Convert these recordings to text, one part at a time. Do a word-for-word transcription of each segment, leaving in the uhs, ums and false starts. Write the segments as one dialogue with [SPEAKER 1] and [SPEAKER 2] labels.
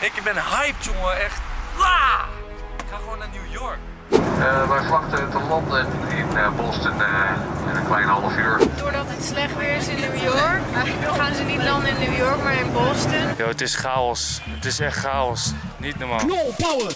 [SPEAKER 1] Ik ben hyped, jongen, echt. Ah! Ik ga gewoon naar New York.
[SPEAKER 2] Uh, wij wachten te landen in uh, Boston uh, in een klein half uur.
[SPEAKER 3] Doordat het slecht weer is in New York, gaan ze niet landen in New York, maar in Boston.
[SPEAKER 1] Yo, het is chaos. Het is echt chaos. Niet normaal.
[SPEAKER 4] Knol power!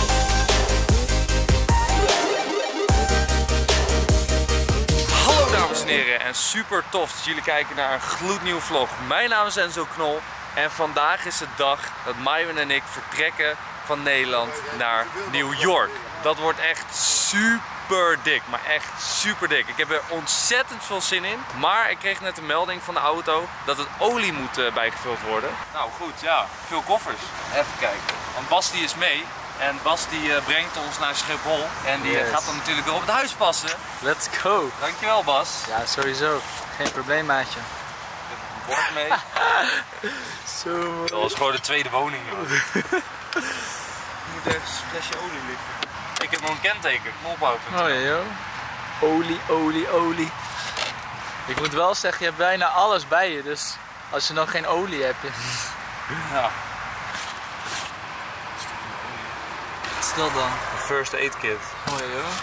[SPEAKER 1] Hallo dames en heren en super tof dat jullie kijken naar een gloednieuwe vlog. Mijn naam is Enzo Knol en vandaag is de dag dat Maïwen en ik vertrekken van Nederland naar New York. Dat wordt echt super dik, maar echt super dik. Ik heb er ontzettend veel zin in, maar ik kreeg net een melding van de auto dat het olie moet uh, bijgevuld worden. Nou goed, ja, veel koffers. Even kijken, want Bas die is mee. En Bas die uh, brengt ons naar Schiphol en die yes. gaat dan natuurlijk wel op het huis passen.
[SPEAKER 5] Let's go!
[SPEAKER 1] Dankjewel Bas.
[SPEAKER 5] Ja, sowieso. Geen probleem, maatje.
[SPEAKER 1] Ik heb een bord mee.
[SPEAKER 5] Zo.
[SPEAKER 1] Dat was gewoon de tweede woning. Je moet ergens een flesje olie liggen. Ik heb nog een kenteken, knolbouw.
[SPEAKER 5] Oh ja joh. Olie, olie, olie. Ik moet wel zeggen, je hebt bijna alles bij je, dus als je dan geen olie hebt.
[SPEAKER 1] Ja.
[SPEAKER 5] Wat is dat dan?
[SPEAKER 1] Een first aid kit.
[SPEAKER 5] Oh ja joh.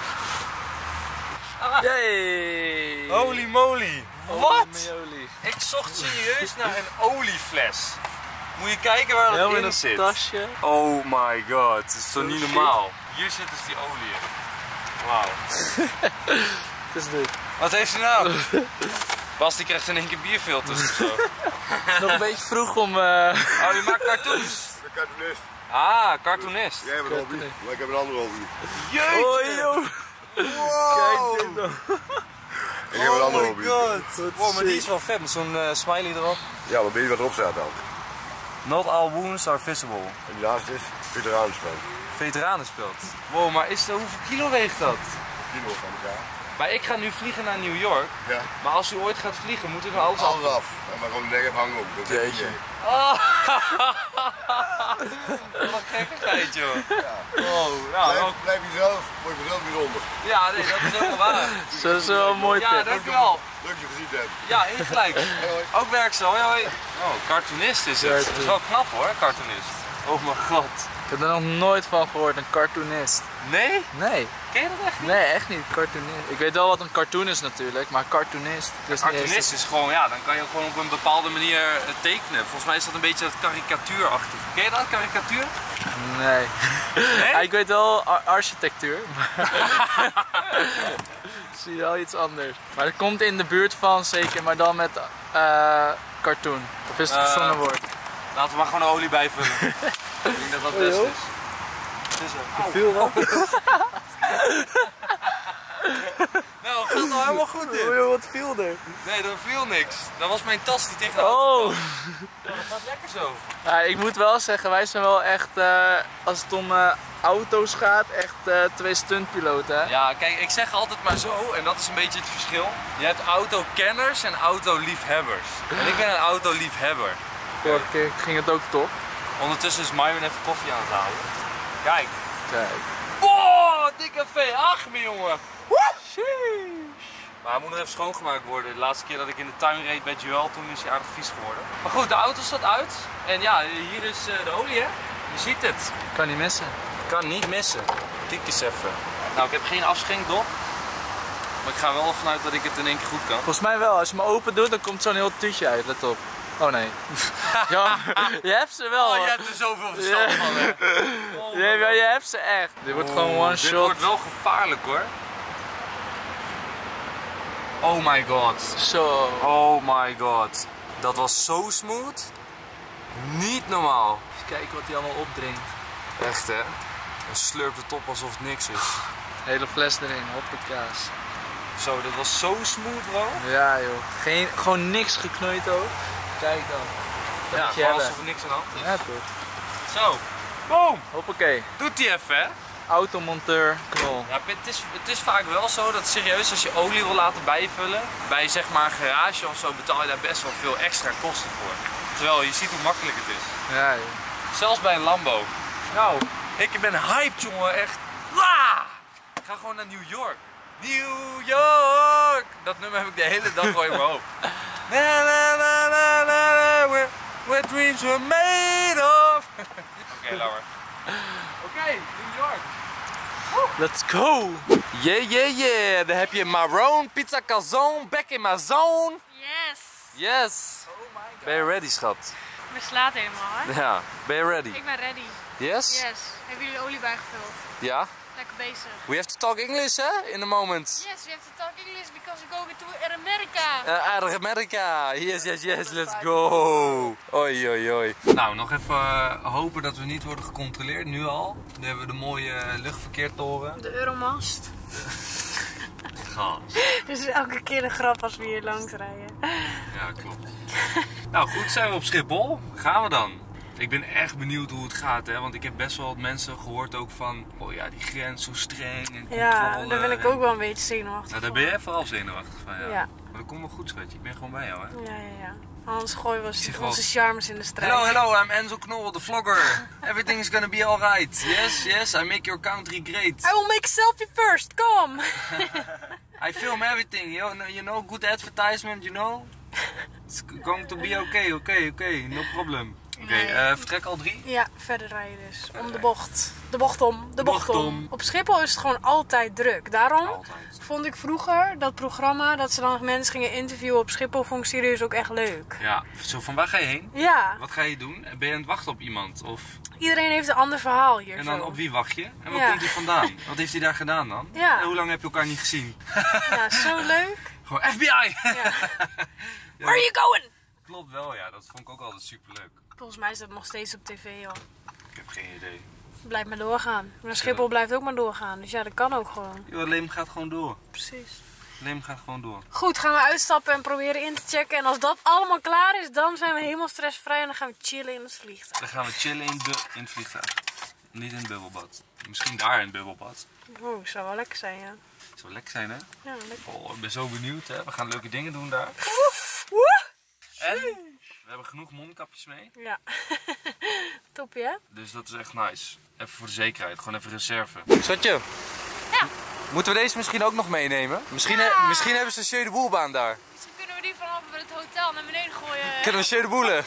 [SPEAKER 1] Ah.
[SPEAKER 5] Yay!
[SPEAKER 1] Holy moly! Wat? Ik zocht serieus naar een oliefles. Moet je kijken waar dat in, in zit.
[SPEAKER 5] Tasje.
[SPEAKER 1] Oh my god, het is toch niet normaal. Hier zit dus die olie in. Wauw.
[SPEAKER 5] Wat is dit?
[SPEAKER 1] Wat heeft hij nou? Bas die krijgt in één keer bierfilters of zo.
[SPEAKER 5] Nog een beetje vroeg om... Uh...
[SPEAKER 1] Oh, je maakt cartoons.
[SPEAKER 6] De cartoonist.
[SPEAKER 1] Ah, cartoonist.
[SPEAKER 6] Jij hebt een hobby, maar ik heb een andere hobby.
[SPEAKER 1] Jeetje!
[SPEAKER 5] Oh joh!
[SPEAKER 1] Wow.
[SPEAKER 5] Kijk dit dan.
[SPEAKER 6] Ik heb een andere
[SPEAKER 1] oh
[SPEAKER 6] hobby.
[SPEAKER 1] my god. Wow, maar die is wel vet met zo'n uh, smiley erop.
[SPEAKER 6] Ja, maar weet je wat erop staat dan?
[SPEAKER 1] Not all wounds are visible.
[SPEAKER 6] En die laatste is veteranenspel.
[SPEAKER 1] Veteranenspeld. Wow, maar is er, hoeveel kilo weegt dat?
[SPEAKER 6] Kilo van elkaar.
[SPEAKER 1] Maar ik ga nu vliegen naar New York.
[SPEAKER 6] Ja.
[SPEAKER 1] Maar als u ooit gaat vliegen, moet u dan alles af.
[SPEAKER 6] Alles af. En maar gewoon lekker hangen op. Dat is
[SPEAKER 5] Jeetje.
[SPEAKER 1] Oh. Wat een gekkigheid, joh.
[SPEAKER 6] Ja.
[SPEAKER 1] Wow, nou,
[SPEAKER 6] blijf,
[SPEAKER 1] ook...
[SPEAKER 6] blijf jezelf, word je zelf bijzonder.
[SPEAKER 1] Ja, nee, dat is helemaal waar.
[SPEAKER 5] Zo is wel een mooi
[SPEAKER 1] Ja,
[SPEAKER 5] tip.
[SPEAKER 1] dankjewel.
[SPEAKER 6] Leuk dat je gezien hebt.
[SPEAKER 1] Ja, ingelijk.
[SPEAKER 6] Hoi, hoi.
[SPEAKER 1] Ook werkzaam, hoi hoi. Oh, cartoonist is het. Dat is wel knap hoor, cartoonist. Oh mijn god.
[SPEAKER 5] Ik heb er nog nooit van gehoord, een cartoonist.
[SPEAKER 1] Nee?
[SPEAKER 5] Nee.
[SPEAKER 1] Ken je dat echt niet?
[SPEAKER 5] Nee, echt niet. Cartoonist. Ik weet wel wat een cartoon is natuurlijk, maar cartoonist. Dus
[SPEAKER 1] Cartoonist is gewoon, ja, dan kan je gewoon op een bepaalde manier tekenen. Volgens mij is dat een beetje het karikatuurachtig. Ken je dat, karikatuur?
[SPEAKER 5] Nee.
[SPEAKER 1] Nee?
[SPEAKER 5] Ja, ik weet wel ar architectuur. Ik zie wel iets anders. Maar het komt in de buurt van zeker, maar dan met uh, cartoon. Of is het een verzonnen woord?
[SPEAKER 1] Laten we maar gewoon olie bijvullen. Ik denk dat dat het best is. Het is er.
[SPEAKER 5] Veel dan?
[SPEAKER 1] Nou, het gaat nou helemaal goed dit.
[SPEAKER 5] Oh, wat viel er?
[SPEAKER 1] Nee, er viel niks. Dat was mijn tas die tegen de auto
[SPEAKER 5] Oh!
[SPEAKER 1] kwam. Dat gaat lekker zo.
[SPEAKER 5] Ja, ik moet wel zeggen, wij zijn wel echt, uh, als het om uh, auto's gaat, echt uh, twee stuntpiloten. Hè?
[SPEAKER 1] Ja, kijk, ik zeg altijd maar zo, en dat is een beetje het verschil. Je hebt autokenners en autoliefhebbers. En ik ben een autoliefhebber.
[SPEAKER 5] Vorige keer ging het ook top.
[SPEAKER 1] Ondertussen is Maïwen even koffie aan het halen. Kijk.
[SPEAKER 5] Kijk.
[SPEAKER 1] Oh, dikke V acht, mijn jongen. Maar hij moet nog even schoongemaakt worden. De laatste keer dat ik in de tuin reed bij Joel, toen is hij aardig vies geworden. Maar goed, de auto staat uit. En ja, hier is uh, de olie, hè. Je ziet het.
[SPEAKER 5] Kan niet missen.
[SPEAKER 1] Kan niet missen. Kijk eens even. Nou, ik heb geen afschenkdop. Maar ik ga wel vanuit dat ik het in één keer goed kan.
[SPEAKER 5] Volgens mij wel. Als je me open doet, dan komt zo'n heel tuutje uit. Let op. Oh nee. Ja, je hebt ze wel.
[SPEAKER 1] Oh, je hebt er zoveel verstand van, hè. Oh,
[SPEAKER 5] nee, maar je hebt ze echt. Dit wordt
[SPEAKER 1] oh,
[SPEAKER 5] gewoon one
[SPEAKER 1] dit
[SPEAKER 5] shot.
[SPEAKER 1] Dit wordt wel gevaarlijk, hoor. Oh my god.
[SPEAKER 5] Zo.
[SPEAKER 1] Oh my god. Dat was zo smooth. Niet normaal.
[SPEAKER 5] Eens kijken wat hij allemaal opdrinkt.
[SPEAKER 1] Echt, hè. En slurpt het op alsof het niks is.
[SPEAKER 5] Hele fles erin, hoppakaas.
[SPEAKER 1] Zo, dat was zo smooth, bro.
[SPEAKER 5] Ja joh. Geen, gewoon niks geknoeid ook. Kijk dan. Dat
[SPEAKER 1] ja,
[SPEAKER 5] moet je
[SPEAKER 1] gewoon
[SPEAKER 5] hebben.
[SPEAKER 1] alsof er niks aan de hand is.
[SPEAKER 5] Ja toch.
[SPEAKER 1] Zo. Boom.
[SPEAKER 5] Hoppakee.
[SPEAKER 1] Doet die even, hè.
[SPEAKER 5] Automonteur, knol.
[SPEAKER 1] Ja, het is, het is vaak wel zo dat serieus als je olie wil laten bijvullen, bij zeg maar een garage of zo betaal je daar best wel veel extra kosten voor. Terwijl je ziet hoe makkelijk het is.
[SPEAKER 5] Ja joh.
[SPEAKER 1] Zelfs bij een Lambo. Nou, ik ben hyped, jongen, echt. Ah! Ik ga gewoon naar New York. New York! Dat nummer heb ik de hele dag gewoon in mijn hoofd. Na, na, na, na, na, na, where, where dreams were made of. hoor. Oké, okay, New York.
[SPEAKER 5] Let's go!
[SPEAKER 1] Yeah, yeah, yeah. Dan heb je Marone, pizza calzone, back in my zone.
[SPEAKER 3] Yes.
[SPEAKER 1] Yes. Ben je ready, schat?
[SPEAKER 3] We slaat helemaal, hè?
[SPEAKER 1] Ja, ben je ready?
[SPEAKER 3] Ik ben ready.
[SPEAKER 1] Yes?
[SPEAKER 3] Yes. Hebben jullie olie bijgevuld?
[SPEAKER 1] Ja.
[SPEAKER 3] Lekker bezig.
[SPEAKER 1] We have to talk English, hè? In a moment.
[SPEAKER 3] Yes, we have to talk English because we're going to America.
[SPEAKER 1] Uh, Amerika. Yes, yes, yes. Let's go. Oi, oi, oi. Nou, nog even uh, hopen dat we niet worden gecontroleerd. Nu al. Nu hebben we de mooie uh, luchtverkeertoren.
[SPEAKER 3] De Euromast.
[SPEAKER 1] Gas.
[SPEAKER 3] Dus elke keer een grap als we hier langs rijden.
[SPEAKER 1] Ja, klopt. Nou goed, zijn we op Schiphol. Gaan we dan. Ik ben echt benieuwd hoe het gaat, hè? Want ik heb best wel wat mensen gehoord ook van, oh ja, die grens zo streng en controle.
[SPEAKER 3] Ja, daar ben ik ook wel een beetje zenuwachtig.
[SPEAKER 1] Nou, daar ben jij vooral zenuwachtig van, ja.
[SPEAKER 3] Ja.
[SPEAKER 1] Maar dat komt wel goed, schatje. Ik ben gewoon bij jou, hè?
[SPEAKER 3] Ja, ja, ja. Anders gooien we
[SPEAKER 1] zeg
[SPEAKER 3] onze
[SPEAKER 1] wel-
[SPEAKER 3] charmes in de strijd.
[SPEAKER 1] Hello, hello, I'm Enzo Knol, the vlogger. Everything is gonna be alright. Yes, yes, I make your country great.
[SPEAKER 3] I will make a selfie first, come!
[SPEAKER 1] I film everything, you know, you know, good advertisement, you know. It's going to be okay, okay, okay, no problem. Oké, okay,
[SPEAKER 3] Nee.
[SPEAKER 1] uh, vertrek al drie?
[SPEAKER 3] Ja, verder rijden dus. Om de bocht. De bocht om. De bocht,
[SPEAKER 1] Bocht
[SPEAKER 3] om.
[SPEAKER 1] om.
[SPEAKER 3] Op Schiphol is het gewoon altijd druk. Daarom
[SPEAKER 1] Altijd.
[SPEAKER 3] vond ik vroeger dat programma dat ze dan mensen gingen interviewen op Schiphol, vond ik serieus ook echt leuk.
[SPEAKER 1] Ja, zo van waar ga je heen?
[SPEAKER 3] Ja,
[SPEAKER 1] Wat ga je doen? Ben je aan het wachten op iemand? Of...
[SPEAKER 3] iedereen heeft een ander verhaal hier
[SPEAKER 1] En dan
[SPEAKER 3] zo.
[SPEAKER 1] op wie wacht je? En waar
[SPEAKER 3] Ja.
[SPEAKER 1] komt hij vandaan? Wat heeft hij daar gedaan dan?
[SPEAKER 3] Ja.
[SPEAKER 1] En hoe lang heb je elkaar niet gezien?
[SPEAKER 3] Ja, zo leuk.
[SPEAKER 1] Gewoon F B I!
[SPEAKER 3] Ja. Where are you going?
[SPEAKER 1] Klopt wel, ja. Dat vond ik ook altijd superleuk.
[SPEAKER 3] Volgens mij is dat nog steeds op tv, joh.
[SPEAKER 1] Ik heb geen idee.
[SPEAKER 3] Blijft maar doorgaan. Maar Schiphol blijft ook maar doorgaan. Dus ja, dat kan ook gewoon.
[SPEAKER 1] Yo, het leven gaat gewoon door.
[SPEAKER 3] Precies.
[SPEAKER 1] Het leven gaat gewoon door.
[SPEAKER 3] Goed, gaan we uitstappen en proberen in te checken. En als dat allemaal klaar is, dan zijn we helemaal stressvrij en dan gaan we chillen in het vliegtuig.
[SPEAKER 1] Dan gaan we chillen in, bu- in het vliegtuig. Niet in het bubbelbad. Misschien daar in het bubbelbad.
[SPEAKER 3] Oeh, zou wel lekker zijn, ja.
[SPEAKER 1] Zou lekker zijn, hè?
[SPEAKER 3] Ja, lekker.
[SPEAKER 1] Oh, ik ben zo benieuwd, hè? We gaan leuke dingen doen daar.
[SPEAKER 3] Woe!
[SPEAKER 1] En we hebben genoeg mondkapjes mee.
[SPEAKER 3] Ja. Toppie, hè?
[SPEAKER 1] Dus dat is echt nice. Even voor de zekerheid, gewoon even reserve. Schatje.
[SPEAKER 3] Ja.
[SPEAKER 1] Moeten we deze misschien ook nog meenemen? Misschien,
[SPEAKER 3] Ja.
[SPEAKER 1] he- misschien hebben ze een Jeu de Boelbaan daar.
[SPEAKER 3] Misschien kunnen we die vanaf het hotel naar beneden gooien.
[SPEAKER 1] Kunnen we Jeu de Boelen?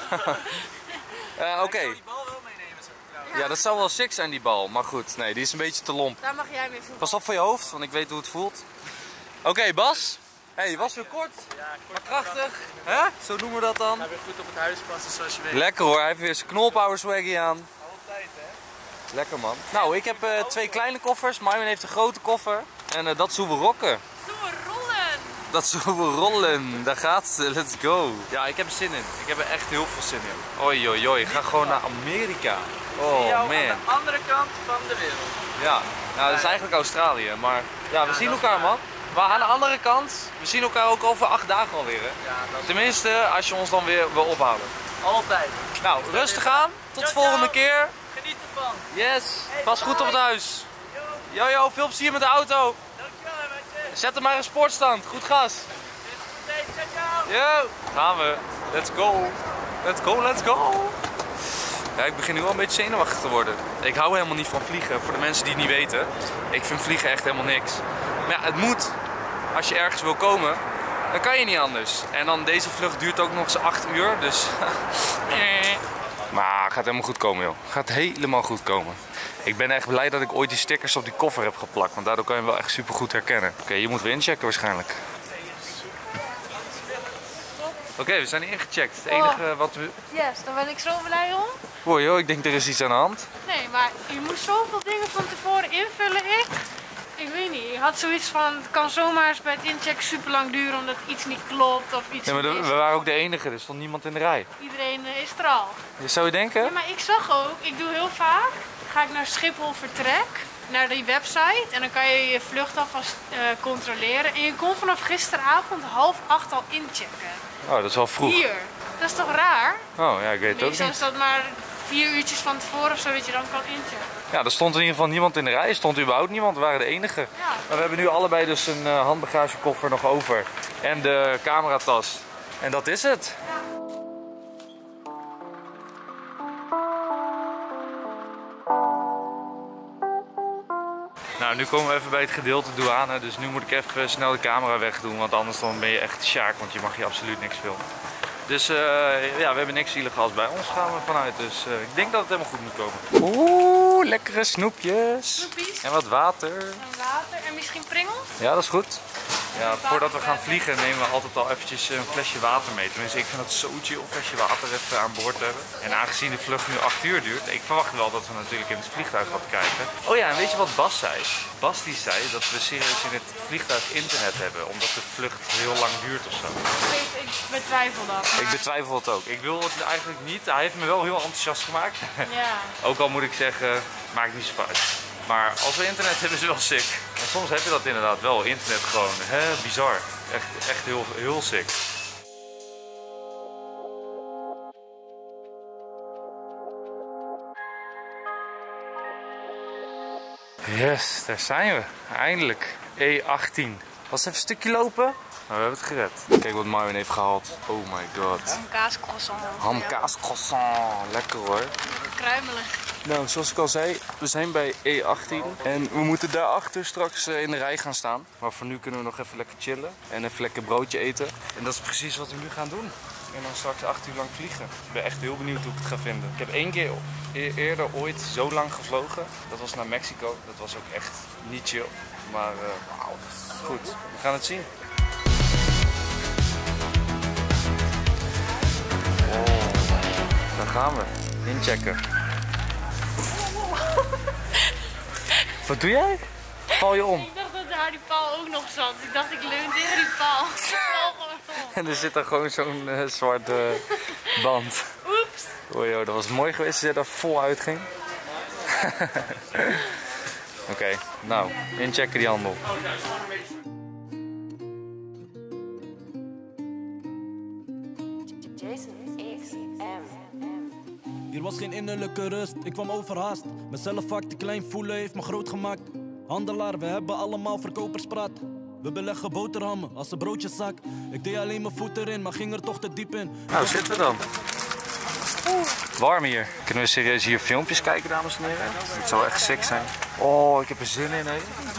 [SPEAKER 1] Eh, Oké.
[SPEAKER 5] Die bal wel meenemen, zo, trouwens.
[SPEAKER 1] Ja, dat zou wel sick zijn, die bal. Maar goed, nee, die is een beetje te lomp.
[SPEAKER 3] Daar mag jij mee voetballen.
[SPEAKER 1] Pas op voor je hoofd, want ik weet hoe het voelt. Oké, Bas. Hé, hey, je was weer kort,
[SPEAKER 5] Ja, kort
[SPEAKER 1] maar krachtig. Hè? Zo noemen we dat dan.
[SPEAKER 5] Hij weer goed op het huis passen, zoals je weet.
[SPEAKER 1] Lekker hoor, hij heeft weer zijn knolpower swaggy aan.
[SPEAKER 5] Altijd, hè?
[SPEAKER 1] Lekker man. Nou, ik heb eh, twee kleine koffers. Myman heeft een grote koffer. En eh, dat zullen we rocken.
[SPEAKER 3] Doe rollen!
[SPEAKER 1] Dat zullen we rollen. Daar gaat ze. Let's go. Ja, ik heb er zin in. Ik heb er echt heel veel zin in. Oi, oi, oi. Ik ga gewoon naar Amerika. Oh
[SPEAKER 5] Jou
[SPEAKER 1] man.
[SPEAKER 5] aan de andere kant van de wereld.
[SPEAKER 1] Ja, nou, dat is eigenlijk Australië. Maar ja, we zien elkaar man. Maar aan de andere kant, we zien elkaar ook over acht dagen alweer. Hè?
[SPEAKER 5] Ja, dat is
[SPEAKER 1] Tenminste, als je ons dan weer wil ophalen.
[SPEAKER 5] altijd.
[SPEAKER 1] Nou, rustig aan. Tot de
[SPEAKER 5] Ciao,
[SPEAKER 1] volgende
[SPEAKER 5] ciao.
[SPEAKER 1] keer.
[SPEAKER 5] Geniet ervan.
[SPEAKER 1] Yes. Pas goed op het huis.
[SPEAKER 5] Yo,
[SPEAKER 1] Yo, yo, veel plezier met de auto.
[SPEAKER 5] dankjewel, maatje.
[SPEAKER 1] Zet er maar een sportstand. Goed gas.
[SPEAKER 5] Hey, ciao, ciao.
[SPEAKER 1] Yo, gaan we. Let's go. Let's go, let's go. Ja, ik begin nu wel een beetje zenuwachtig te worden. Ik hou helemaal niet van vliegen. Voor de mensen die het niet weten. Ik vind vliegen echt helemaal niks. Maar ja, het moet. Als je ergens wil komen, dan kan je niet anders. En dan deze vlucht duurt ook nog eens acht uur. Dus... Maar gaat helemaal goed komen, joh. Gaat helemaal goed komen. Ik ben echt blij dat ik ooit die stickers op die koffer heb geplakt. Want daardoor kan je hem wel echt super goed herkennen. Oké, je moet weer inchecken waarschijnlijk. Oké, we zijn ingecheckt. Het enige wat we...
[SPEAKER 3] Yes, daar ben ik zo blij om.
[SPEAKER 1] Hoi joh, ik denk er is iets aan de hand.
[SPEAKER 3] Nee, maar je moet zoveel dingen van tevoren invullen. Ik, ik weet niet. Ik had zoiets van, het kan zomaar eens bij het inchecken super lang duren omdat iets niet klopt of iets
[SPEAKER 1] Ja, maar
[SPEAKER 3] niet
[SPEAKER 1] de-
[SPEAKER 3] is.
[SPEAKER 1] we waren ook de enige, er stond niemand in de rij.
[SPEAKER 3] Iedereen eh, is er al.
[SPEAKER 1] Dat zou je denken?
[SPEAKER 3] Ja, maar ik zag ook, ik doe heel vaak, ga ik naar Schiphol vertrek, naar die website en dan kan je je vlucht alvast eh, controleren. En je kon vanaf gisteravond half acht al inchecken.
[SPEAKER 1] Oh, dat is wel vroeg.
[SPEAKER 3] Hier. Dat is toch raar?
[SPEAKER 1] Oh ja, ik weet het ook
[SPEAKER 3] Meestal is
[SPEAKER 1] niet.
[SPEAKER 3] dat maar vier uurtjes van tevoren of zo dat je dan kan inchecken.
[SPEAKER 1] Ja, er stond in ieder geval niemand in de rij. Er stond überhaupt niemand, we waren de enige.
[SPEAKER 3] Ja.
[SPEAKER 1] Maar we hebben nu allebei dus een uh, handbagagekoffer nog over. En de cameratas. En dat is het. Nou, nu komen we even bij het gedeelte douane. Dus nu moet ik even snel de camera wegdoen. Want anders dan ben je echt sjaak. Want je mag hier absoluut niks filmen. Dus uh, ja, we hebben niks illegaals bij ons, gaan we vanuit. Dus uh, ik denk dat het helemaal goed moet komen. Oeh, lekkere snoepjes.
[SPEAKER 3] Snoepies.
[SPEAKER 1] En wat water.
[SPEAKER 3] En water en misschien pringels.
[SPEAKER 1] Ja, dat is goed. Ja, voordat we gaan vliegen nemen we altijd al eventjes een flesje water mee. Tenminste, ik vind het zo chill een flesje water even aan boord te hebben. En aangezien de vlucht nu acht uur duurt, ik verwacht wel dat we natuurlijk in het vliegtuig wat krijgen. Oh ja, en weet je wat Bas zei? Bas die zei dat we serieus in het vliegtuig internet hebben, omdat de vlucht heel lang duurt of zo.
[SPEAKER 3] Ik, ik betwijfel dat. Maar...
[SPEAKER 1] Ik betwijfel het ook. Ik wil het eigenlijk niet. Hij heeft me wel heel enthousiast gemaakt.
[SPEAKER 3] Ja.
[SPEAKER 1] Ook al moet ik zeggen, maakt niet zo uit. Maar als we internet hebben is het wel sick. En soms heb je dat inderdaad wel. Internet gewoon, hè, bizar. Echt, echt heel, heel sick. Yes, daar zijn we. Eindelijk. E achttien. Was even een stukje lopen? Nou, we hebben het gered. Kijk wat Marvin heeft gehaald. Oh my god.
[SPEAKER 3] Hamkaascroissant.
[SPEAKER 1] Hamkaascroissant. Lekker hoor.
[SPEAKER 3] Kruimelen.
[SPEAKER 1] Nou, zoals ik al zei, we zijn bij E achttien en we moeten daarachter straks in de rij gaan staan. Maar voor nu kunnen we nog even lekker chillen en even lekker broodje eten. En dat is precies wat we nu gaan doen. En dan straks acht uur lang vliegen. Ik ben echt heel benieuwd hoe ik het ga vinden. Ik heb één keer e eerder ooit zo lang gevlogen. Dat was naar Mexico. Dat was ook echt niet chill. Maar uh, wauw, goed. We gaan het zien. Oh, daar gaan we. Inchecken. Wat doe jij? Val je om?
[SPEAKER 3] Ik dacht dat daar die paal ook nog zat. Ik dacht ik leun tegen die paal.
[SPEAKER 1] En er zit er gewoon zo'n uh, zwarte band.
[SPEAKER 3] Oeps.
[SPEAKER 1] Oh joh, dat was mooi geweest als je daar vol uit ging. Oké, okay, nou, inchecken die handel.
[SPEAKER 4] Hier was geen innerlijke rust, ik kwam overhaast. Mezelf vaak te klein voelen heeft me groot gemaakt. Handelaar, we hebben allemaal verkoperspraat. We beleggen boterhammen als een broodjeszak. Ik deed alleen mijn voet erin, maar ging er toch te diep in.
[SPEAKER 1] Nou, zitten we dan. Warm hier. Kunnen we serieus hier filmpjes kijken, dames en heren? Het zou echt sick zijn. Oh, ik heb er zin in, hè?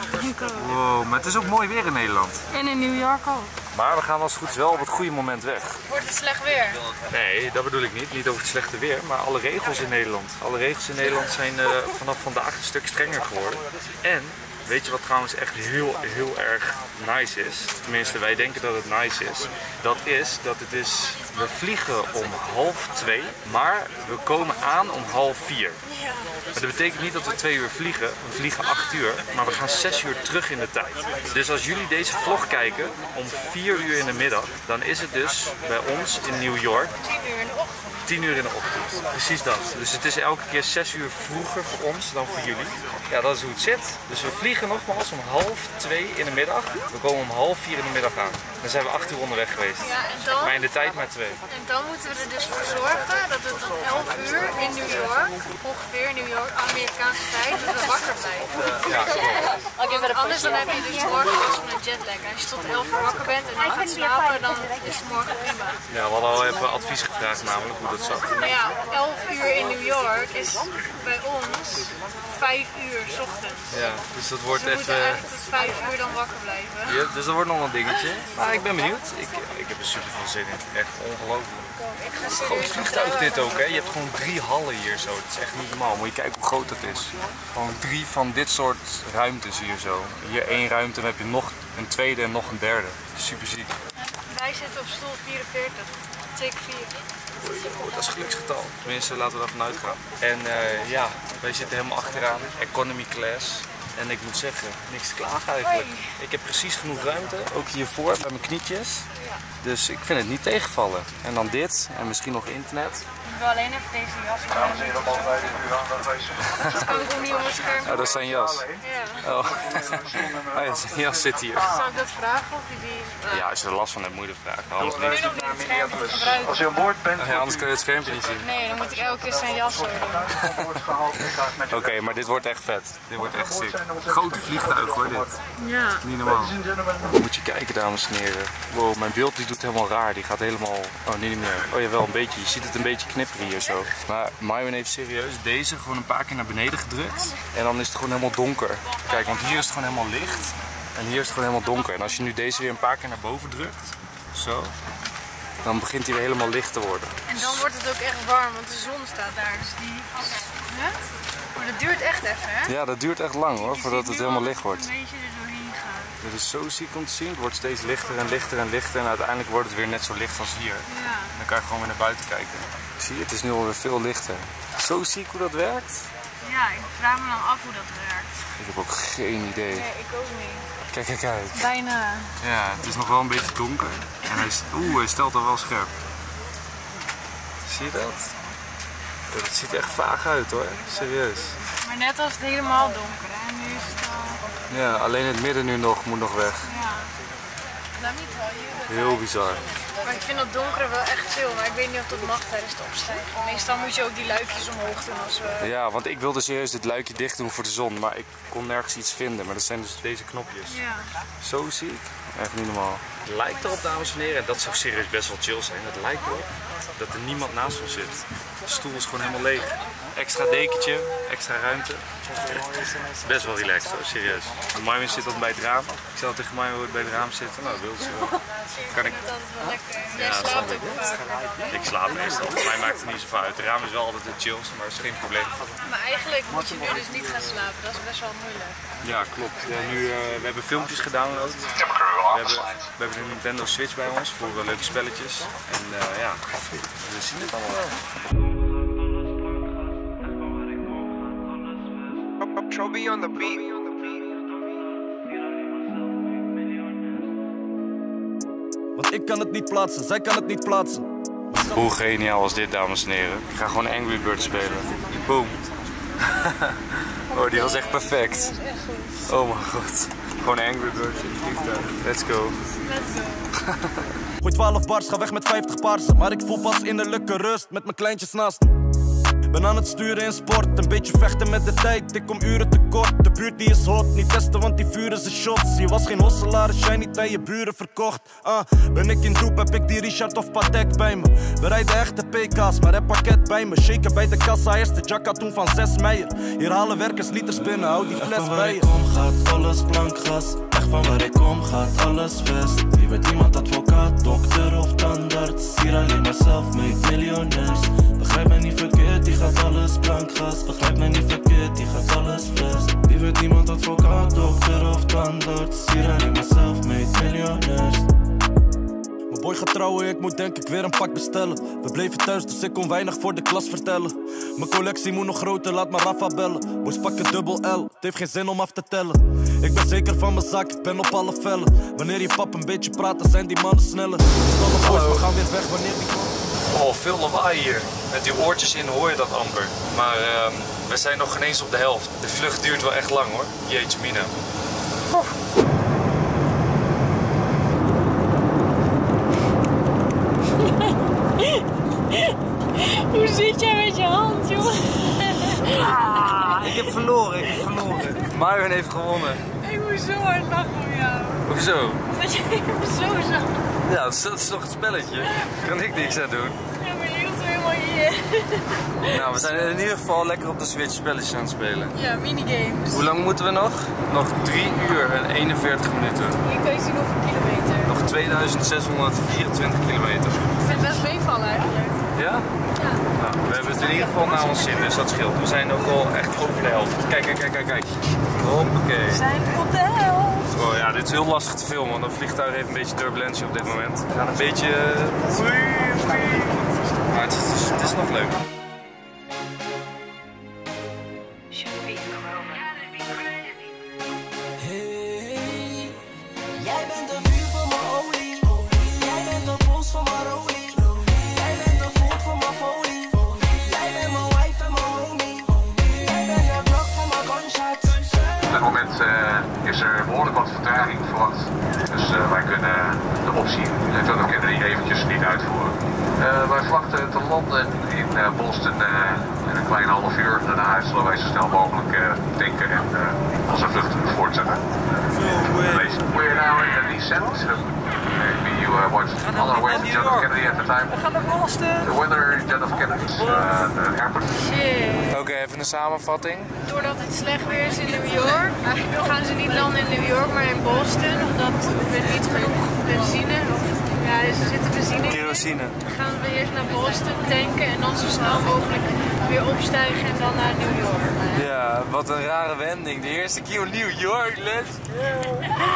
[SPEAKER 1] Wow, maar het is ook mooi weer in Nederland.
[SPEAKER 3] En in New York ook.
[SPEAKER 1] Maar we gaan als het goed is wel op het goede moment weg.
[SPEAKER 3] Wordt het slecht weer?
[SPEAKER 1] Nee, dat bedoel ik niet. Niet over het slechte weer, maar alle regels in Nederland. Alle regels in Nederland zijn uh, vanaf vandaag een stuk strenger geworden. En weet je wat trouwens echt heel, heel erg nice is? Tenminste, wij denken dat het nice is. Dat is dat het is, we vliegen om half twee, maar we komen aan om half vier. Maar dat betekent niet dat we twee uur vliegen, we vliegen acht uur, maar we gaan zes uur terug in de tijd. Dus als jullie deze vlog kijken om vier uur in de middag, dan is het dus bij ons in New York
[SPEAKER 3] tien uur in de ochtend.
[SPEAKER 1] tien uur in de ochtend. Precies dat. Dus het is elke keer zes uur vroeger voor ons dan voor jullie. Ja, dat is hoe het zit. Dus we vliegen nogmaals om half twee in de middag. We komen om half vier in de middag aan. Dan zijn we acht uur onderweg geweest.
[SPEAKER 3] Ja, en dan,
[SPEAKER 1] maar in de tijd maar twee.
[SPEAKER 3] En dan moeten we er dus voor zorgen dat we tot elf uur in New York, ongeveer in New York, Amerikaanse tijd, dat we wakker blijven.
[SPEAKER 1] Ja, klopt.
[SPEAKER 3] Want anders dan heb je dus morgen last van een jetlag. Als je tot elf uur wakker bent en dan gaat slapen, dan is het morgen prima.
[SPEAKER 1] Ja, we hadden al even advies gevraagd namelijk hoe dat zat.
[SPEAKER 3] Maar ja, elf uur in New York is bij ons vijf uur 's ochtends.
[SPEAKER 1] Ja, dus dat wordt
[SPEAKER 3] We moeten
[SPEAKER 1] even...
[SPEAKER 3] eigenlijk tot vijf uur dan wakker blijven.
[SPEAKER 1] Ja, dus dat wordt nog een dingetje. Maar ik ben benieuwd. Ik, ik heb er super veel zin in. Echt ongelooflijk.
[SPEAKER 3] Ik ga
[SPEAKER 1] Groot
[SPEAKER 3] serieus
[SPEAKER 1] vliegtuig dit ook, hè? Je hebt gewoon drie hallen hier zo. Het is echt niet normaal. Moet je kijken hoe groot het is. Gewoon drie van dit soort ruimtes hier zo. Hier één ruimte, dan heb je nog een tweede en nog een derde. Super ziek.
[SPEAKER 3] Wij zitten op stoel vierenveertig. Take vier.
[SPEAKER 1] Oh, dat is geluksgetal. Tenminste, laten we daarvan uitgaan. En uh, ja, wij zitten helemaal achteraan. Economy class. En ik moet zeggen, niks te klagen eigenlijk. Ik heb precies genoeg ruimte, ook hiervoor bij mijn knietjes. Dus ik vind het niet tegenvallen. En dan dit en misschien nog internet.
[SPEAKER 3] Ik wil alleen even deze jas. Dat kan ik ook niet op mijn scherm.
[SPEAKER 1] Oh, dat is zijn jas.
[SPEAKER 3] Ja.
[SPEAKER 1] Oh, oh ja, zijn jas zit hier.
[SPEAKER 3] Zou ik dat vragen of die die...
[SPEAKER 1] Ja, als je er last van hebt, moet je dat vragen. Anders
[SPEAKER 3] Ik
[SPEAKER 1] niet.
[SPEAKER 3] weet nog niet het scherm te gebruiken.
[SPEAKER 2] Als u aan boord bent,
[SPEAKER 1] Ja, anders kun je het schermpje niet zien.
[SPEAKER 3] Nee, dan moet ik elke keer zijn jas zo doen.
[SPEAKER 1] Oké, okay, maar dit wordt echt vet. Dit wordt echt sick. Grote vliegtuig hoor, dit.
[SPEAKER 3] Ja.
[SPEAKER 1] Niet normaal. Moet je kijken, dames en heren. Wow, mijn beeld die doet helemaal raar. Die gaat helemaal... Oh, niet meer. Oh ja, wel een beetje. Je ziet het een beetje knipperen hier zo. Maar Marvin heeft serieus deze gewoon een paar keer naar beneden gedrukt. En dan is het gewoon helemaal donker. Kijk, want hier is het gewoon helemaal licht. En hier is het gewoon helemaal donker. En als je nu deze weer een paar keer naar boven drukt. Zo. dan begint hij weer helemaal licht te worden.
[SPEAKER 3] En dan wordt het ook echt warm, want de zon staat daar. Dus die... Hè? Maar dat duurt echt even, hè?
[SPEAKER 1] Ja, dat duurt echt lang hoor,
[SPEAKER 3] Je
[SPEAKER 1] voordat
[SPEAKER 3] ziet
[SPEAKER 1] het
[SPEAKER 3] nu
[SPEAKER 1] helemaal
[SPEAKER 3] al
[SPEAKER 1] licht wordt.
[SPEAKER 3] een beetje er doorheen gaan.
[SPEAKER 1] Dit is zo ziek om te zien. Het wordt steeds lichter en lichter en lichter. En uiteindelijk wordt het weer net zo licht als hier.
[SPEAKER 3] Ja.
[SPEAKER 1] Dan kan je gewoon weer naar buiten kijken. Zie je, het is nu alweer veel lichter. Zo ziek hoe dat werkt.
[SPEAKER 3] Ja, ik vraag me dan af hoe dat werkt.
[SPEAKER 1] Ik heb ook geen idee.
[SPEAKER 3] Nee, ik ook niet.
[SPEAKER 1] Kijk, kijk uit.
[SPEAKER 3] Bijna.
[SPEAKER 1] Ja, het is nog wel een beetje donker. En hij, oeh, hij stelt al wel scherp. Zie je dat? Het ziet er echt vaag uit hoor, serieus.
[SPEAKER 3] Maar net als het helemaal donker, hè? Nu is het al...
[SPEAKER 1] Ja, alleen het midden nu nog moet nog weg.
[SPEAKER 3] Ja. Laat me tell you.
[SPEAKER 1] Heel bizar.
[SPEAKER 3] Maar ik vind dat donkere wel echt chill, maar ik weet niet of dat mag tijdens de opstijging. Meestal moet je ook die luikjes omhoog doen als we...
[SPEAKER 1] Ja, want ik wilde serieus dit luikje dicht doen voor de zon, maar ik kon nergens iets vinden. Maar dat zijn dus deze knopjes.
[SPEAKER 3] Ja.
[SPEAKER 1] Zo ziek. Echt niet normaal. Het lijkt erop, dames en heren, en dat zou serieus best wel chill zijn. Het lijkt erop dat er niemand naast ons zit. De stoel is gewoon helemaal leeg. Extra dekentje, extra ruimte. Best wel relaxed hoor, serieus. Marvin zit dan bij het raam. Ik zei al tegen Marvin hoe ik bij het raam zitten. Nou, dat wil ze wel. Kan ik...
[SPEAKER 3] Dat is wel lekker. Jij
[SPEAKER 1] Ja,
[SPEAKER 3] slaapt
[SPEAKER 1] dat
[SPEAKER 3] ook vaak.
[SPEAKER 1] Ik slaap meestal. Voor mij maakt het niet zoveel uit. Het raam is wel altijd het chillst, maar dat is geen probleem.
[SPEAKER 3] Maar eigenlijk moet je nu dus niet gaan slapen, dat is best wel moeilijk.
[SPEAKER 1] Ja, klopt. Ja, nu, uh, we hebben filmpjes gedownload. We hebben, we hebben een Nintendo Switch bij ons voor uh, leuke spelletjes. En uh, ja, we zien het allemaal wel.
[SPEAKER 7] Trophy on the beat.
[SPEAKER 4] Want ik kan het niet plaatsen, zij kan het niet plaatsen.
[SPEAKER 1] Hoe geniaal was dit, dames en heren? Ik ga gewoon Angry Birds spelen. Boom. Oh, die was echt perfect. Oh mijn god. Gewoon Angry Birds in het vliegtuig. Let's go.
[SPEAKER 4] Gooi twaalf bars, ga weg met vijftig parsen. Maar ik voel pas innerlijke rust met mijn kleintjes naast me. Ben aan het sturen in sport, een beetje vechten met de tijd. Ik kom uren tekort, de buurt die is hot. Niet testen, want die vuren zijn shots. Je was geen hosselaar als jij niet aan je buren verkocht. Ah, ben ik in doep, heb ik die Richard of Patek bij me. We rijden echte P K's, maar heb pakket bij me. Shaken bij de kassa, eerste jacka toen van zes meijer. Hier halen werkers liters binnen, hou die fles bij je.
[SPEAKER 8] Echt van waar ik kom gaat alles blank gas. Echt van waar ik kom gaat alles vest. Wie wordt iemand advocaat, dokter of tandarts. Hier alleen maar self-made miljonairs. Begrijp mij niet verkeerd, die gaat alles blank gas. Begrijp mij niet verkeerd, die gaat alles vest. Wie wordt iemand advocaat, dokter of tandarts. Hier alleen maar self-made miljonairs.
[SPEAKER 4] Mijn boy gaat trouwen, ik moet denk ik weer een pak bestellen. We bleven thuis, dus ik kon weinig voor de klas vertellen. Mijn collectie moet nog groter, laat maar Rafa bellen. Boys pakken dubbel L, het heeft geen zin om af te tellen. Ik ben zeker van mijn zak, ik ben op alle vellen. Wanneer je pap een beetje praat, dan zijn die mannen sneller. Smalle boys, we gaan weer weg wanneer die komt.
[SPEAKER 1] Oh, veel lawaai hier. Met die oortjes in hoor je dat amper. Maar uh, we zijn nog geen eens op de helft. De vlucht duurt wel echt lang hoor. Jeetje mina. Oh.
[SPEAKER 3] Hoe zit jij met je hand, jongen?
[SPEAKER 1] Ah, ik heb verloren, ik heb verloren. Marvin heeft gewonnen.
[SPEAKER 3] Ik moest zo hard lachen om jou.
[SPEAKER 1] Hoezo?
[SPEAKER 3] Dat je zo zag.
[SPEAKER 1] Ja, dat is, dat is toch het spelletje. Daar kan ik niks aan doen.
[SPEAKER 3] Ja, maar je hield hem helemaal hier.
[SPEAKER 1] Nou, we zijn in ieder geval lekker op de Switch spelletjes aan het spelen.
[SPEAKER 3] Ja, minigames.
[SPEAKER 1] Hoe lang moeten we nog? Nog drie uur en eenenveertig minuten.
[SPEAKER 3] Hier kan je zien hoeveel kilometer.
[SPEAKER 1] Nog tweeduizend zeshonderdvierentwintig kilometer.
[SPEAKER 3] Ik vind het best meevallen eigenlijk.
[SPEAKER 1] Ja?
[SPEAKER 3] Ja.
[SPEAKER 1] Nou, we hebben het in ieder geval naar ons zin, dus dat scheelt. We zijn ook al echt over de helft. Kijk, kijk, kijk, kijk, kijk. Hoppakee.
[SPEAKER 3] We zijn op de helft.
[SPEAKER 1] Oh ja, dit is heel lastig te filmen, want een vliegtuig heeft een beetje turbulentie op dit moment. We gaan een beetje... Maar het is, het is nog leuk.
[SPEAKER 8] Hey, jij bent de vuur van mijn olie. Jij bent de pols van mijn rolie. Jij bent de voet van mijn folie. Jij bent mijn wife en mijn homie. Jij bent de blok van mijn gunshot.
[SPEAKER 2] Op dit moment uh, is er behoorlijk wat vertraging verwacht. Dus uh, wij kunnen de optie Nintendo Kennedy eventjes niet uitvoeren. Uh, wij verwachten te landen in uh, Boston uh, in een klein half uur. Daarna zullen wij zo snel mogelijk uh, tanken en uh, onze vlucht voortzetten. We are now in the descent. Maybe you uh, watched other ways John F. Kennedy at the time.
[SPEAKER 3] We gaan naar Boston.
[SPEAKER 2] The weather in John F. Kennedy's uh, the airport.
[SPEAKER 3] Shit.
[SPEAKER 1] Oké, okay, even een samenvatting.
[SPEAKER 3] Doordat het slecht weer is in New York, gaan ze niet landen in New York, maar in Boston. Omdat we niet genoeg benzine of Ja, dus er zitten benzine in.
[SPEAKER 1] Kerosine.
[SPEAKER 3] Dan gaan we eerst naar Boston tanken en dan zo snel mogelijk weer opstijgen en dan naar New York.
[SPEAKER 1] Ja, wat een rare wending. De eerste keer New York, let's go.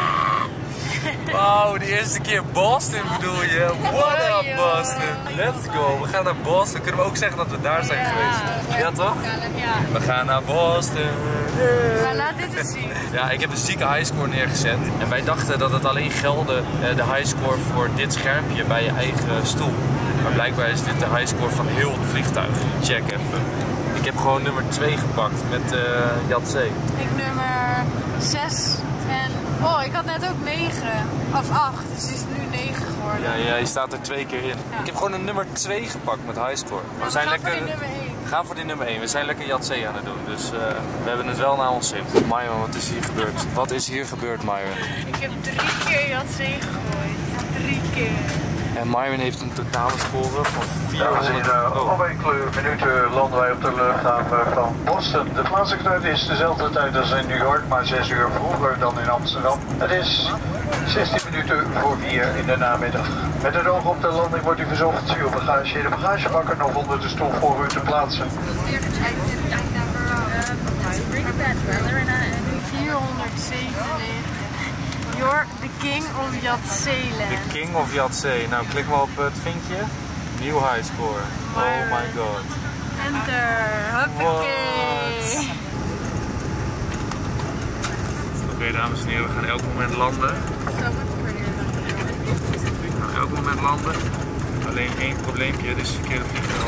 [SPEAKER 1] Wow, de eerste keer Boston bedoel je? What up Boston? Let's go. We gaan naar Boston. Kunnen we ook zeggen dat we daar zijn
[SPEAKER 3] Ja.
[SPEAKER 1] geweest? Ja toch?
[SPEAKER 3] Ja.
[SPEAKER 1] We gaan naar Boston.
[SPEAKER 3] Maar laat dit eens zien.
[SPEAKER 1] Ja, ik heb een zieke highscore neergezet. En wij dachten dat het alleen geldde, eh, de highscore voor dit schermpje bij je eigen stoel. Maar blijkbaar is dit de highscore van heel het vliegtuig. Check even. Ik heb gewoon nummer twee gepakt met uh, Yatzee.
[SPEAKER 3] Ik nummer zes en... Oh, ik had net ook negen. Of acht, dus het is nu negen geworden.
[SPEAKER 1] Ja, ja, je staat er twee keer in.
[SPEAKER 3] Ja.
[SPEAKER 1] Ik heb gewoon een nummer twee gepakt met highscore. We
[SPEAKER 3] We
[SPEAKER 1] zijn
[SPEAKER 3] gaan
[SPEAKER 1] lekker...
[SPEAKER 3] voor die nummer één.
[SPEAKER 1] We gaan voor die nummer één. We zijn lekker Yatzee aan het doen. Dus uh, we hebben het wel naar ons zin. Myron, wat is hier gebeurd? Wat is hier gebeurd, Myron?
[SPEAKER 3] Ik heb drie keer Yatzee gegooid. Drie keer.
[SPEAKER 1] En Myron heeft een totale score van
[SPEAKER 9] Dames en heren,
[SPEAKER 1] vierhonderd. Oh.
[SPEAKER 9] om enkele minuten landen wij op de luchthaven van Boston. De plaatselijke tijd is dezelfde tijd als in New York, maar zes uur vroeger dan in Amsterdam. Het is zestien minuten voor vier in de namiddag. Met het oog op de landing wordt u verzocht uw bagage in de bagagebakken of onder de stoel voor u te plaatsen.
[SPEAKER 3] vierhonderdzevenennegentig. You're the king of Yatzeeland.
[SPEAKER 1] The King of Yatzee. Nou, klik maar op het vinkje. Nieuw highscore. Oh my god.
[SPEAKER 3] Enter. Hoppakee.
[SPEAKER 1] Oké, okay, dames en heren, we gaan elk moment landen. We gaan elk moment landen. Alleen één probleempje, dit is het verkeerde vliegveld.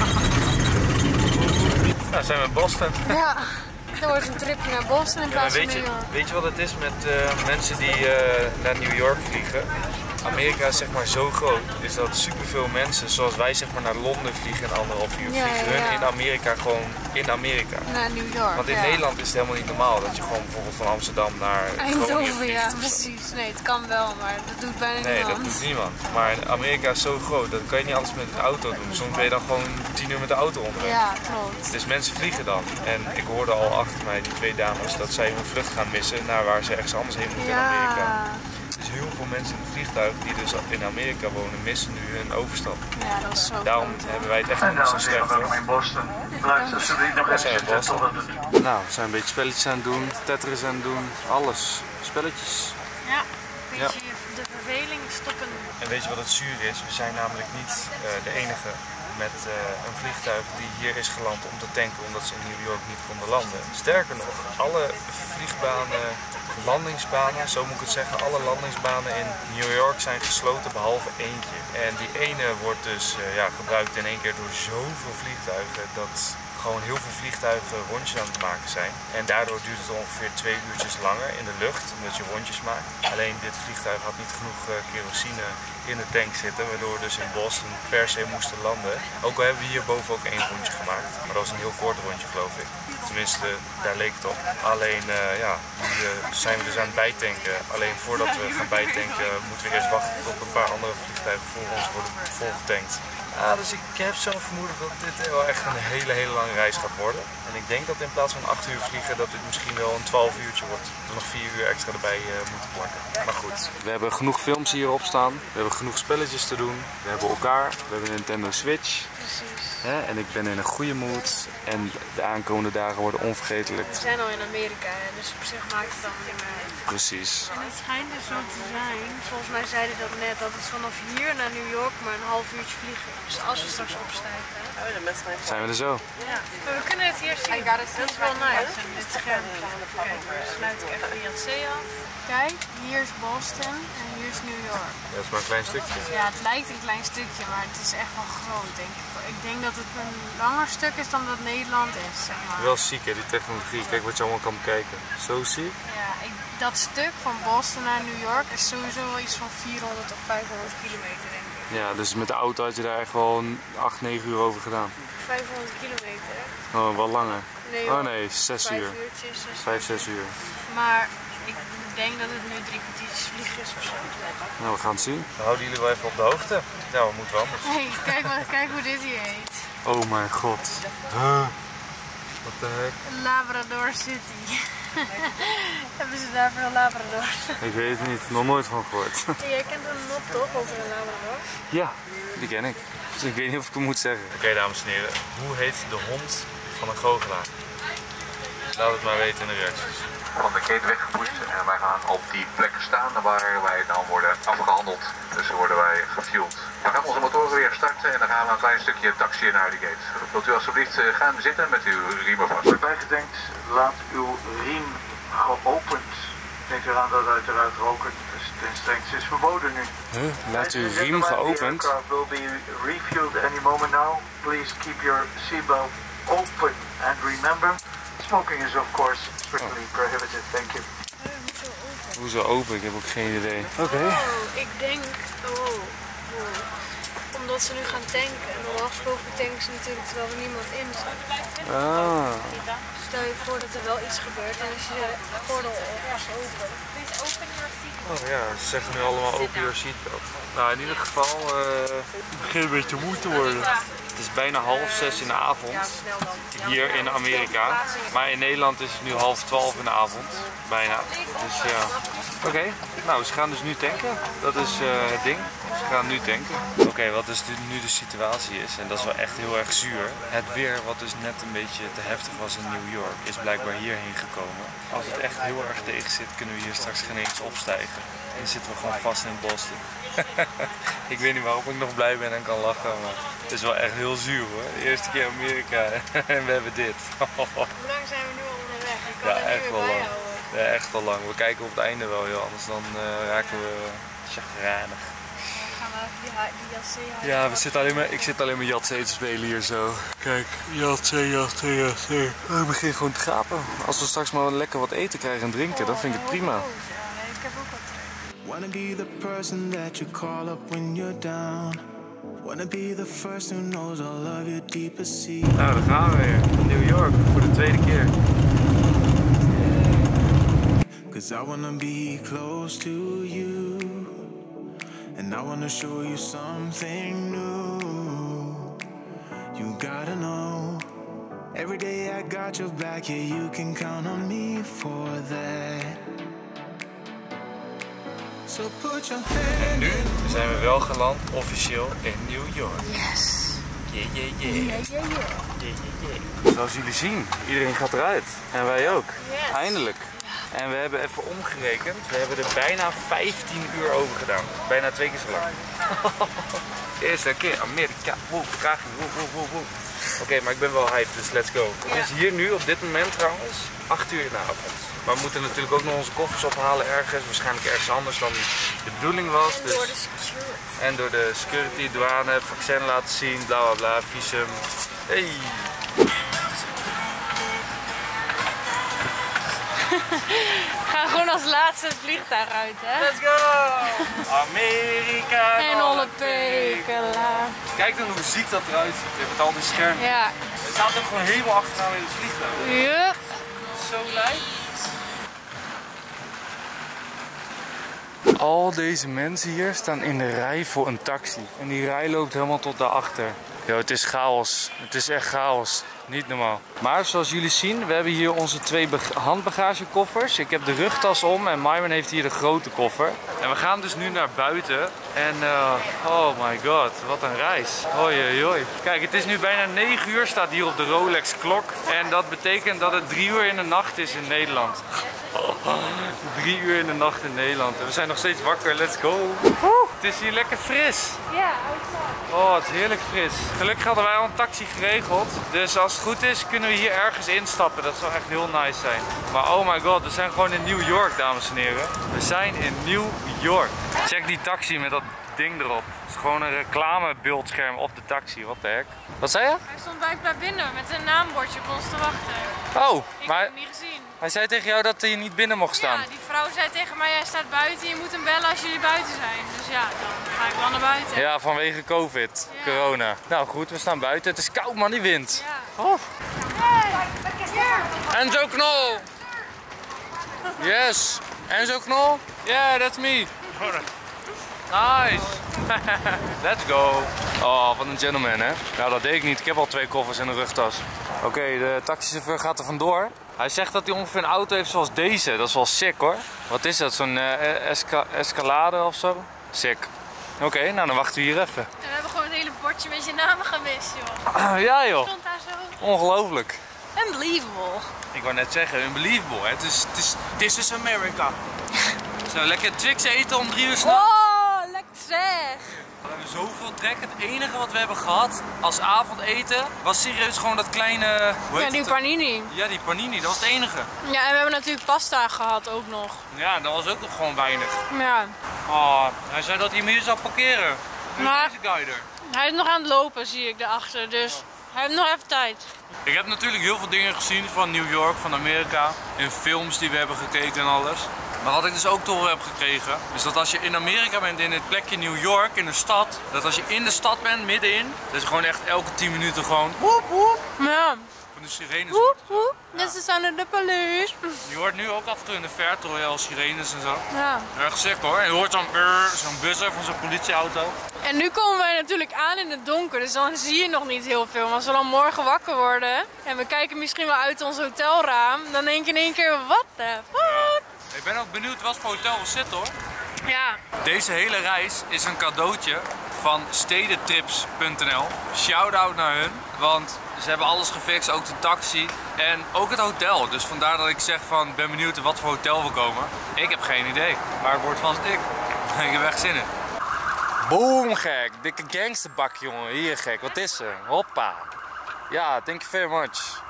[SPEAKER 1] Nou, zijn we in Boston.
[SPEAKER 3] Ja, dat wordt een tripje naar Boston in
[SPEAKER 1] Ja,
[SPEAKER 3] plaats van
[SPEAKER 1] weet, je,
[SPEAKER 3] New York.
[SPEAKER 1] weet je wat het is met uh, mensen die uh, naar New York vliegen? Amerika is zeg maar zo groot, is dat superveel mensen, zoals wij zeg maar naar Londen vliegen in anderhalf uur,
[SPEAKER 3] Ja,
[SPEAKER 1] vliegen
[SPEAKER 3] ja, ja.
[SPEAKER 1] hun in Amerika gewoon in Amerika.
[SPEAKER 3] Naar New York.
[SPEAKER 1] Want in
[SPEAKER 3] ja.
[SPEAKER 1] Nederland is het helemaal niet normaal dat je gewoon bijvoorbeeld van Amsterdam naar Groningen
[SPEAKER 3] Eindhoven,
[SPEAKER 1] vliegt
[SPEAKER 3] ja,
[SPEAKER 1] of zo.
[SPEAKER 3] precies. Nee, het kan wel, maar dat doet bijna
[SPEAKER 1] Nee, dat
[SPEAKER 3] niemand.
[SPEAKER 1] doet niemand. Maar Amerika is zo groot, dat kan je niet alles met de auto doen. Soms ben je dan gewoon tien uur met de auto onderweg.
[SPEAKER 3] Ja, klopt.
[SPEAKER 1] Dus mensen vliegen dan. En ik hoorde al achter mij, die twee dames, dat zij hun vlucht gaan missen naar waar ze ergens anders heen moeten in Amerika.
[SPEAKER 3] Ja,
[SPEAKER 1] Dus heel veel mensen in het vliegtuig die dus in Amerika wonen, missen nu hun overstap.
[SPEAKER 3] ja, dat is zo
[SPEAKER 1] Daarom
[SPEAKER 3] groot, hè.
[SPEAKER 1] hebben wij het echt
[SPEAKER 9] En
[SPEAKER 1] niet zo
[SPEAKER 9] dames en heren,
[SPEAKER 1] slecht hoor.
[SPEAKER 9] welkom in Boston. Blijf alsjeblieft nog
[SPEAKER 1] We zijn
[SPEAKER 9] even
[SPEAKER 1] in
[SPEAKER 9] zitten
[SPEAKER 1] Boston.
[SPEAKER 9] totdat het...
[SPEAKER 1] Nou, we zijn een beetje spelletjes aan het doen, Tetris aan het doen, alles. Spelletjes.
[SPEAKER 3] Ja, een beetje de verveling stoppen.
[SPEAKER 1] En weet je wat het zuur is? We zijn namelijk niet uh, de enige met uh, een vliegtuig die hier is geland om te tanken omdat ze in New York niet konden landen. Sterker nog, alle vliegbanen, landingsbanen, zo moet ik het zeggen, alle landingsbanen in New York zijn gesloten behalve eentje. En die ene wordt dus uh, ja, gebruikt in één keer door zoveel vliegtuigen dat gewoon heel veel vliegtuigen rondjes aan het maken zijn. En daardoor duurt het ongeveer twee uurtjes langer in de lucht, omdat je rondjes maakt. Alleen dit vliegtuig had niet genoeg uh, kerosine in de tank zitten, waardoor we dus in Boston per se moesten landen. Ook al hebben we hier boven ook één rondje gemaakt, maar dat was een heel kort rondje geloof ik. Tenminste, daar leek het op. Alleen uh, ja, nu uh, zijn we dus aan het bijtanken. Alleen voordat we gaan bijtanken moeten we eerst wachten tot een paar andere vliegtuigen voor ons worden volgetankt. Ah, dus ik heb zo'n vermoeden dat dit wel echt een hele hele lange reis gaat worden. En ik denk dat in plaats van acht uur vliegen dat dit misschien wel een twaalf uurtje wordt. Dat we nog vier uur extra erbij uh, moeten plakken. Maar goed, we hebben genoeg films hierop staan. We hebben genoeg spelletjes te doen. We hebben elkaar. We hebben een Nintendo Switch.
[SPEAKER 3] Precies.
[SPEAKER 1] Hè? En ik ben in een goede mood. En de aankomende dagen worden onvergetelijk.
[SPEAKER 3] We zijn al in Amerika, hè, dus op zich maakt het allemaal niet meer uit.
[SPEAKER 1] Precies.
[SPEAKER 3] En het schijnt dus zo te zijn, volgens mij zeiden dat net, dat het vanaf hier naar New York maar een half uurtje vliegen. Dus als we straks opstijgen.
[SPEAKER 1] Zijn we er zo?
[SPEAKER 3] Ja. Maar we kunnen het hier zien. Dat is wel nice. En dit scherm. Kijk, dan sluit ik even de Yatzee af. Kijk, hier is Boston en hier is New York.
[SPEAKER 1] Ja, dat is maar een klein stukje.
[SPEAKER 3] Ja, het lijkt een klein stukje, maar het is echt wel groot, denk ik. Ik denk dat het een langer stuk is dan dat Nederland is, zeg maar.
[SPEAKER 1] Wel ziek hè, die technologie. Kijk wat je allemaal kan bekijken. Zo ziek.
[SPEAKER 3] Ja, ik, dat stuk van Boston naar New York is sowieso wel iets van vierhonderd of vijfhonderd kilometer, denk ik.
[SPEAKER 1] Ja, dus met de auto had je daar echt wel een acht, negen uur over gedaan.
[SPEAKER 3] vijfhonderd kilometer, hè?
[SPEAKER 1] Oh, wel langer.
[SPEAKER 3] Nee,
[SPEAKER 1] Oh
[SPEAKER 3] hoor.
[SPEAKER 1] nee, zes
[SPEAKER 3] Vijf
[SPEAKER 1] uur.
[SPEAKER 3] uurtjes, zes
[SPEAKER 1] Vijf, zes uur.
[SPEAKER 3] Maar ik denk dat het nu drie kwartiertjes vliegen is of zo.
[SPEAKER 1] Nou, we gaan het zien. We houden jullie wel even op de hoogte. Ja, we moeten wel anders.
[SPEAKER 3] Hey, kijk, wat, kijk hoe dit hier heet.
[SPEAKER 1] Oh mijn god. Huh. What the heck?
[SPEAKER 3] Labrador City. Hebben ze daar veel Labrador?
[SPEAKER 1] Ik weet het niet, nog nooit van gehoord.
[SPEAKER 3] Jij kent een mop toch over een Labrador?
[SPEAKER 1] Ja, die ken ik. Dus ik weet niet of ik het moet zeggen. Oké, okay, dames en heren. Hoe heet de hond van een goochelaar? Laat het maar weten in de reacties.
[SPEAKER 2] Van de keten weggepusht en wij gaan op die plek staan waar wij dan worden afgehandeld. Dus worden wij gefueld. We gaan onze motoren weer starten en dan gaan we een klein stukje taxi naar de gate. Wilt u alsjeblieft gaan zitten met uw riemen vast?
[SPEAKER 9] Waarbij gedenkt, laat uw riem geopend. Denk eraan dat uiteraard roken dus ten strengste is verboden nu.
[SPEAKER 1] Huh? Laat uw riem geopend?
[SPEAKER 9] The aircraft will be refueled any moment now. Please keep your seatbelt open and remember, smoking is of course strictly prohibited. Thank you.
[SPEAKER 1] Hoezo open? Ik heb ook geen idee. Oké. Okay.
[SPEAKER 3] Oh, ik denk... Oh, oh. Omdat ze nu gaan tanken. En normaal gesproken tanken ze natuurlijk terwijl er niemand in zit.
[SPEAKER 1] Ah.
[SPEAKER 3] Stel je voor dat er wel iets gebeurt en is je gordel pas open.
[SPEAKER 1] Oh ja, ze zeggen nu allemaal open your seatbelt. Nou, in ieder geval uh, het begint een beetje moe te worden. Het is bijna half zes in de avond, hier in Amerika. Maar in Nederland is het nu half twaalf in de avond, bijna. Dus ja, oké. Okay. Nou, ze gaan dus nu tanken. Dat is uh, het ding. Ze gaan nu tanken. Oké, okay, wat dus de, nu de situatie is, en dat is wel echt heel erg zuur. Het weer, wat dus net een beetje te heftig was in New York, is blijkbaar hierheen gekomen. Als het echt heel erg tegen zit, kunnen we hier straks geen eens opstijgen. En dan zitten we gewoon vast in Boston. Ik weet niet waarom ik nog blij ben en kan lachen, maar het is wel echt heel zuur hoor. De eerste keer Amerika en we hebben dit.
[SPEAKER 3] Hoe lang zijn we nu al onderweg? Ik kan
[SPEAKER 1] ja,
[SPEAKER 3] er
[SPEAKER 1] echt
[SPEAKER 3] niet
[SPEAKER 1] wel
[SPEAKER 3] meer
[SPEAKER 1] lang.
[SPEAKER 3] bijhouden.
[SPEAKER 1] Ja, echt wel lang. We kijken op het einde wel, joh. Anders dan uh, raken we chagrijnig.
[SPEAKER 3] Gaan we even die, die Yatzee
[SPEAKER 1] Ja, we zitten alleen maar, ik zit alleen maar Yatzee te spelen hier zo. Kijk, Yatzee, Yatzee, Yatzee. Oh, ik begin gewoon te gapen. Als we straks maar lekker wat eten krijgen en drinken, dan vind ik het prima.
[SPEAKER 3] Ja, nee, ik heb ook wat trek.
[SPEAKER 8] Wanna be the person that you call up when you're down. Wanna be the first who knows all of your deepest secrets.
[SPEAKER 1] Nou, daar gaan we weer. New York voor de tweede keer.
[SPEAKER 8] Cause I wanna be close to you. And I wanna show you something new. You gotta know. Every day I got your back, yeah, you can count on me for that. So put your hand
[SPEAKER 1] en nu zijn we wel geland, officieel, in New York.
[SPEAKER 3] Yes!
[SPEAKER 1] Yeah, yeah, yeah.
[SPEAKER 3] Yeah, yeah, yeah.
[SPEAKER 1] Yeah, yeah, yeah. Zoals jullie zien, iedereen gaat eruit. En wij ook.
[SPEAKER 3] Yes.
[SPEAKER 1] Eindelijk. En we hebben even omgerekend. We hebben er bijna vijftien uur over gedaan. Bijna twee keer zo lang. Eerste keer Amerika. Woe, vertraging. Woe, woe, woe, woe. Oké, okay, maar ik ben wel hyped, dus let's go. Het is hier nu op dit moment trouwens acht uur in de avond. Maar we moeten natuurlijk ook nog onze koffers ophalen ergens. Waarschijnlijk ergens anders dan de bedoeling was.
[SPEAKER 3] En
[SPEAKER 1] dus...
[SPEAKER 3] door de security.
[SPEAKER 1] En door de security, douane, vaccin laten zien, bla bla bla, visum. Hey!
[SPEAKER 3] Ga gewoon als laatste het vliegtuig uit, hè?
[SPEAKER 1] Let's go! Amerika!
[SPEAKER 3] En alle pekela.
[SPEAKER 1] Kijk dan hoe ziek dat eruit ziet, met al die schermen.
[SPEAKER 3] Ja.
[SPEAKER 1] Het staat ook gewoon helemaal achteraan in het vliegtuig.
[SPEAKER 3] Ja.
[SPEAKER 1] Zo lijp. Al deze mensen hier staan in de rij voor een taxi. En die rij loopt helemaal tot daarachter. Yo, het is chaos. Het is echt chaos. Niet normaal. Maar zoals jullie zien, we hebben hier onze twee handbagagekoffers. Ik heb de rugtas om en Myron heeft hier de grote koffer. En we gaan dus nu naar buiten. En uh, oh my god, wat een reis. Hoi, hoi, hoi. Kijk, het is nu bijna negen uur, staat hier op de Rolex klok. En dat betekent dat het drie uur in de nacht is in Nederland. Oh, drie uur in de nacht in Nederland. En we zijn nog steeds wakker, let's go. Woe, het is hier lekker fris.
[SPEAKER 3] Ja, uiteraard.
[SPEAKER 1] Oh, het is heerlijk fris. Gelukkig hadden wij al een taxi geregeld. Dus als het goed is, kunnen we hier ergens instappen. Dat zou echt heel nice zijn. Maar oh my god, we zijn gewoon in New York, dames en heren. We zijn in New York. Check die taxi met dat ding erop. Het is gewoon een reclamebeeldscherm op de taxi. Wat de heck? Wat zei je?
[SPEAKER 3] Hij stond blijkbaar binnen met een naambordje op ons te wachten.
[SPEAKER 1] Oh,
[SPEAKER 3] Ik
[SPEAKER 1] maar
[SPEAKER 3] heb hem niet gezien.
[SPEAKER 1] hij zei tegen jou dat hij niet binnen mocht staan.
[SPEAKER 3] Ja, die vrouw zei tegen mij, jij staat buiten, je moet hem bellen als jullie buiten zijn. Dus ja, dan ga ik wel naar buiten.
[SPEAKER 1] Ja, vanwege COVID,
[SPEAKER 3] Ja.
[SPEAKER 1] corona. Nou goed, we staan buiten. Het is koud man, die wind.
[SPEAKER 3] Ja.
[SPEAKER 1] Oh.
[SPEAKER 3] Hey,
[SPEAKER 1] Enzo Knol! Yes! Enzo Knol? Yeah, that's me. Nice! Let's go! Oh, wat een gentleman hè. Nou, dat deed ik niet. Ik heb al twee koffers en een rugtas. Oké, okay, de taxichauffeur gaat er vandoor. Hij zegt dat hij ongeveer een auto heeft zoals deze. Dat is wel sick hoor. Wat is dat? Zo'n uh, esca escalade of zo? Sick. Oké, okay, nou dan wachten we hier even.
[SPEAKER 3] En we hebben gewoon het hele bordje met je namen gemist, joh.
[SPEAKER 1] Ja joh.
[SPEAKER 3] Stond daar zo.
[SPEAKER 1] Ongelooflijk.
[SPEAKER 3] Unbelievable.
[SPEAKER 1] Ik wou net zeggen, unbelievable. Het is, het is, this is America. Zo, lekker Twix eten om drie uur s'nachts.
[SPEAKER 3] Oh, lekker zeg.
[SPEAKER 1] We hebben zoveel trek. Het enige wat we hebben gehad als avondeten was serieus gewoon dat kleine... Hoe heet
[SPEAKER 3] Ja, die
[SPEAKER 1] het?
[SPEAKER 3] panini.
[SPEAKER 1] Ja, die panini. Dat was het enige.
[SPEAKER 3] Ja, en we hebben natuurlijk pasta gehad ook nog.
[SPEAKER 1] Ja, dat was ook nog gewoon weinig.
[SPEAKER 3] Ja.
[SPEAKER 1] Oh, hij zei dat hij hem hier zou parkeren.
[SPEAKER 3] Maar
[SPEAKER 1] Deze guider.
[SPEAKER 3] hij is nog aan het lopen, zie ik daarachter. Dus hij heeft nog even tijd.
[SPEAKER 1] Ik heb natuurlijk heel veel dingen gezien van New York, van Amerika. In films die we hebben gekeken en alles. Maar wat ik dus ook te horen heb gekregen, is dat als je in Amerika bent, in het plekje New York, in de stad, dat als je in de stad bent, middenin, dat is gewoon echt elke tien minuten gewoon woep woep.
[SPEAKER 3] Ja.
[SPEAKER 1] Van de sirenes.
[SPEAKER 3] Woep woep. Dit is aan de police.
[SPEAKER 1] Je hoort nu ook af en toe in de verte hoor je al sirenes en zo.
[SPEAKER 3] Ja.
[SPEAKER 1] Erg sick hoor. En je hoort zo'n zo'n buzzer van zo'n politieauto.
[SPEAKER 3] En nu komen wij natuurlijk aan in het donker, dus dan zie je nog niet heel veel. Maar als we dan morgen wakker worden en we kijken misschien wel uit ons hotelraam, dan denk je in één keer, wat de fuck?
[SPEAKER 1] Ik ben ook benieuwd wat voor hotel we zitten hoor.
[SPEAKER 3] Ja.
[SPEAKER 1] Deze hele reis is een cadeautje van stedentrips punt n l. Shout-out naar hun, want ze hebben alles gefixt, ook de taxi en ook het hotel. Dus vandaar dat ik zeg van, ben benieuwd wat voor hotel we komen. Ik heb geen idee, maar het wordt vast dik. Ik heb echt zin in. Boom gek, dikke gangsterbak jongen, hier gek, wat is er? Hoppa. Ja, thank you very much.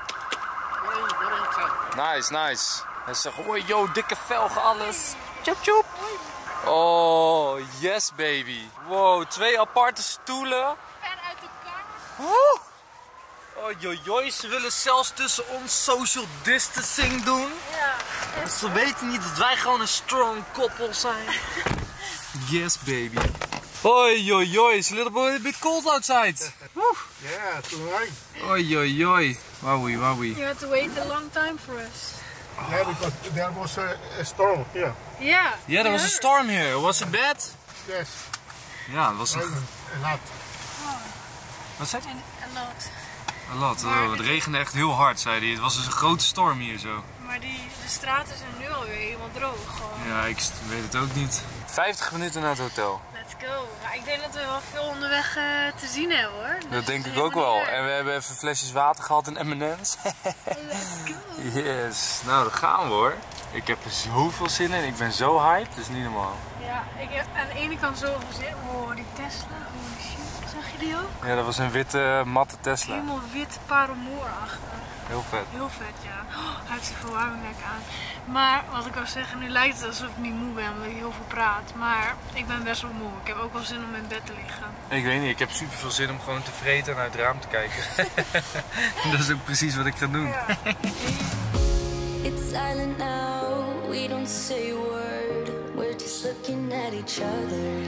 [SPEAKER 1] Nice, nice. Hij zegt, oh yo, dikke velgen, alles. Tjoep tjoep. Oh, yes baby. Wow, twee aparte stoelen.
[SPEAKER 3] Ver uit elkaar.
[SPEAKER 1] Woe. Oh jojoj, ze willen zelfs tussen ons social distancing doen.
[SPEAKER 3] Ja.
[SPEAKER 1] Ze weten niet dat wij gewoon een strong koppel zijn. Yes baby. Oi jojoj, it's a little bit, a bit cold outside. Woe.
[SPEAKER 6] Yeah, it's alright.
[SPEAKER 1] Oi jojoj. Wowie, wowie.
[SPEAKER 3] You had to wait a long time for us.
[SPEAKER 6] Yeah, because there was a, a storm here.
[SPEAKER 3] Yeah.
[SPEAKER 1] Yeah, there was a storm here. Was it bad?
[SPEAKER 6] Yes.
[SPEAKER 1] Ja, het was een...
[SPEAKER 6] A lot.
[SPEAKER 1] Wat zei hij?
[SPEAKER 3] A lot.
[SPEAKER 1] Een lot. Oh, het regende echt heel hard, zei hij. Het was dus een grote storm hier zo.
[SPEAKER 3] Maar die, de straten zijn nu alweer helemaal droog gewoon.
[SPEAKER 1] Ja, ik weet het ook niet. vijftig minuten naar het hotel.
[SPEAKER 3] Let's go. Maar ik denk dat we wel veel onderweg uh, te zien hebben hoor. Dus
[SPEAKER 1] Dat denk ik
[SPEAKER 3] helemaal
[SPEAKER 1] ook wel.
[SPEAKER 3] niet erg.
[SPEAKER 1] En we hebben even flesjes water gehad en M en M's.
[SPEAKER 3] Let's go.
[SPEAKER 1] Yes. Nou, daar gaan we hoor. Ik heb er zoveel zin in. Ik ben zo hyped. Het is niet normaal.
[SPEAKER 3] Ja, ik heb aan de ene kant zoveel zin. Oh, die Tesla. Holy shit. Zag je die ook?
[SPEAKER 1] Ja, dat was een witte, matte Tesla.
[SPEAKER 3] Helemaal wit paramoor achter.
[SPEAKER 1] Heel vet.
[SPEAKER 3] Heel vet, ja. Oh, hij heeft zijn verwarming lekker aan. Maar wat ik al zeggen, nu lijkt het alsof ik niet moe ben omdat ik heel veel praat. Maar ik ben best wel moe. Ik heb ook wel zin om in bed te liggen.
[SPEAKER 1] Ik weet niet, ik heb super veel zin om gewoon te vreten en uit het raam te kijken. Dat is ook precies wat ik ga doen.
[SPEAKER 3] Ja.
[SPEAKER 10] It's silent now, we don't say a word. We're just looking at each other.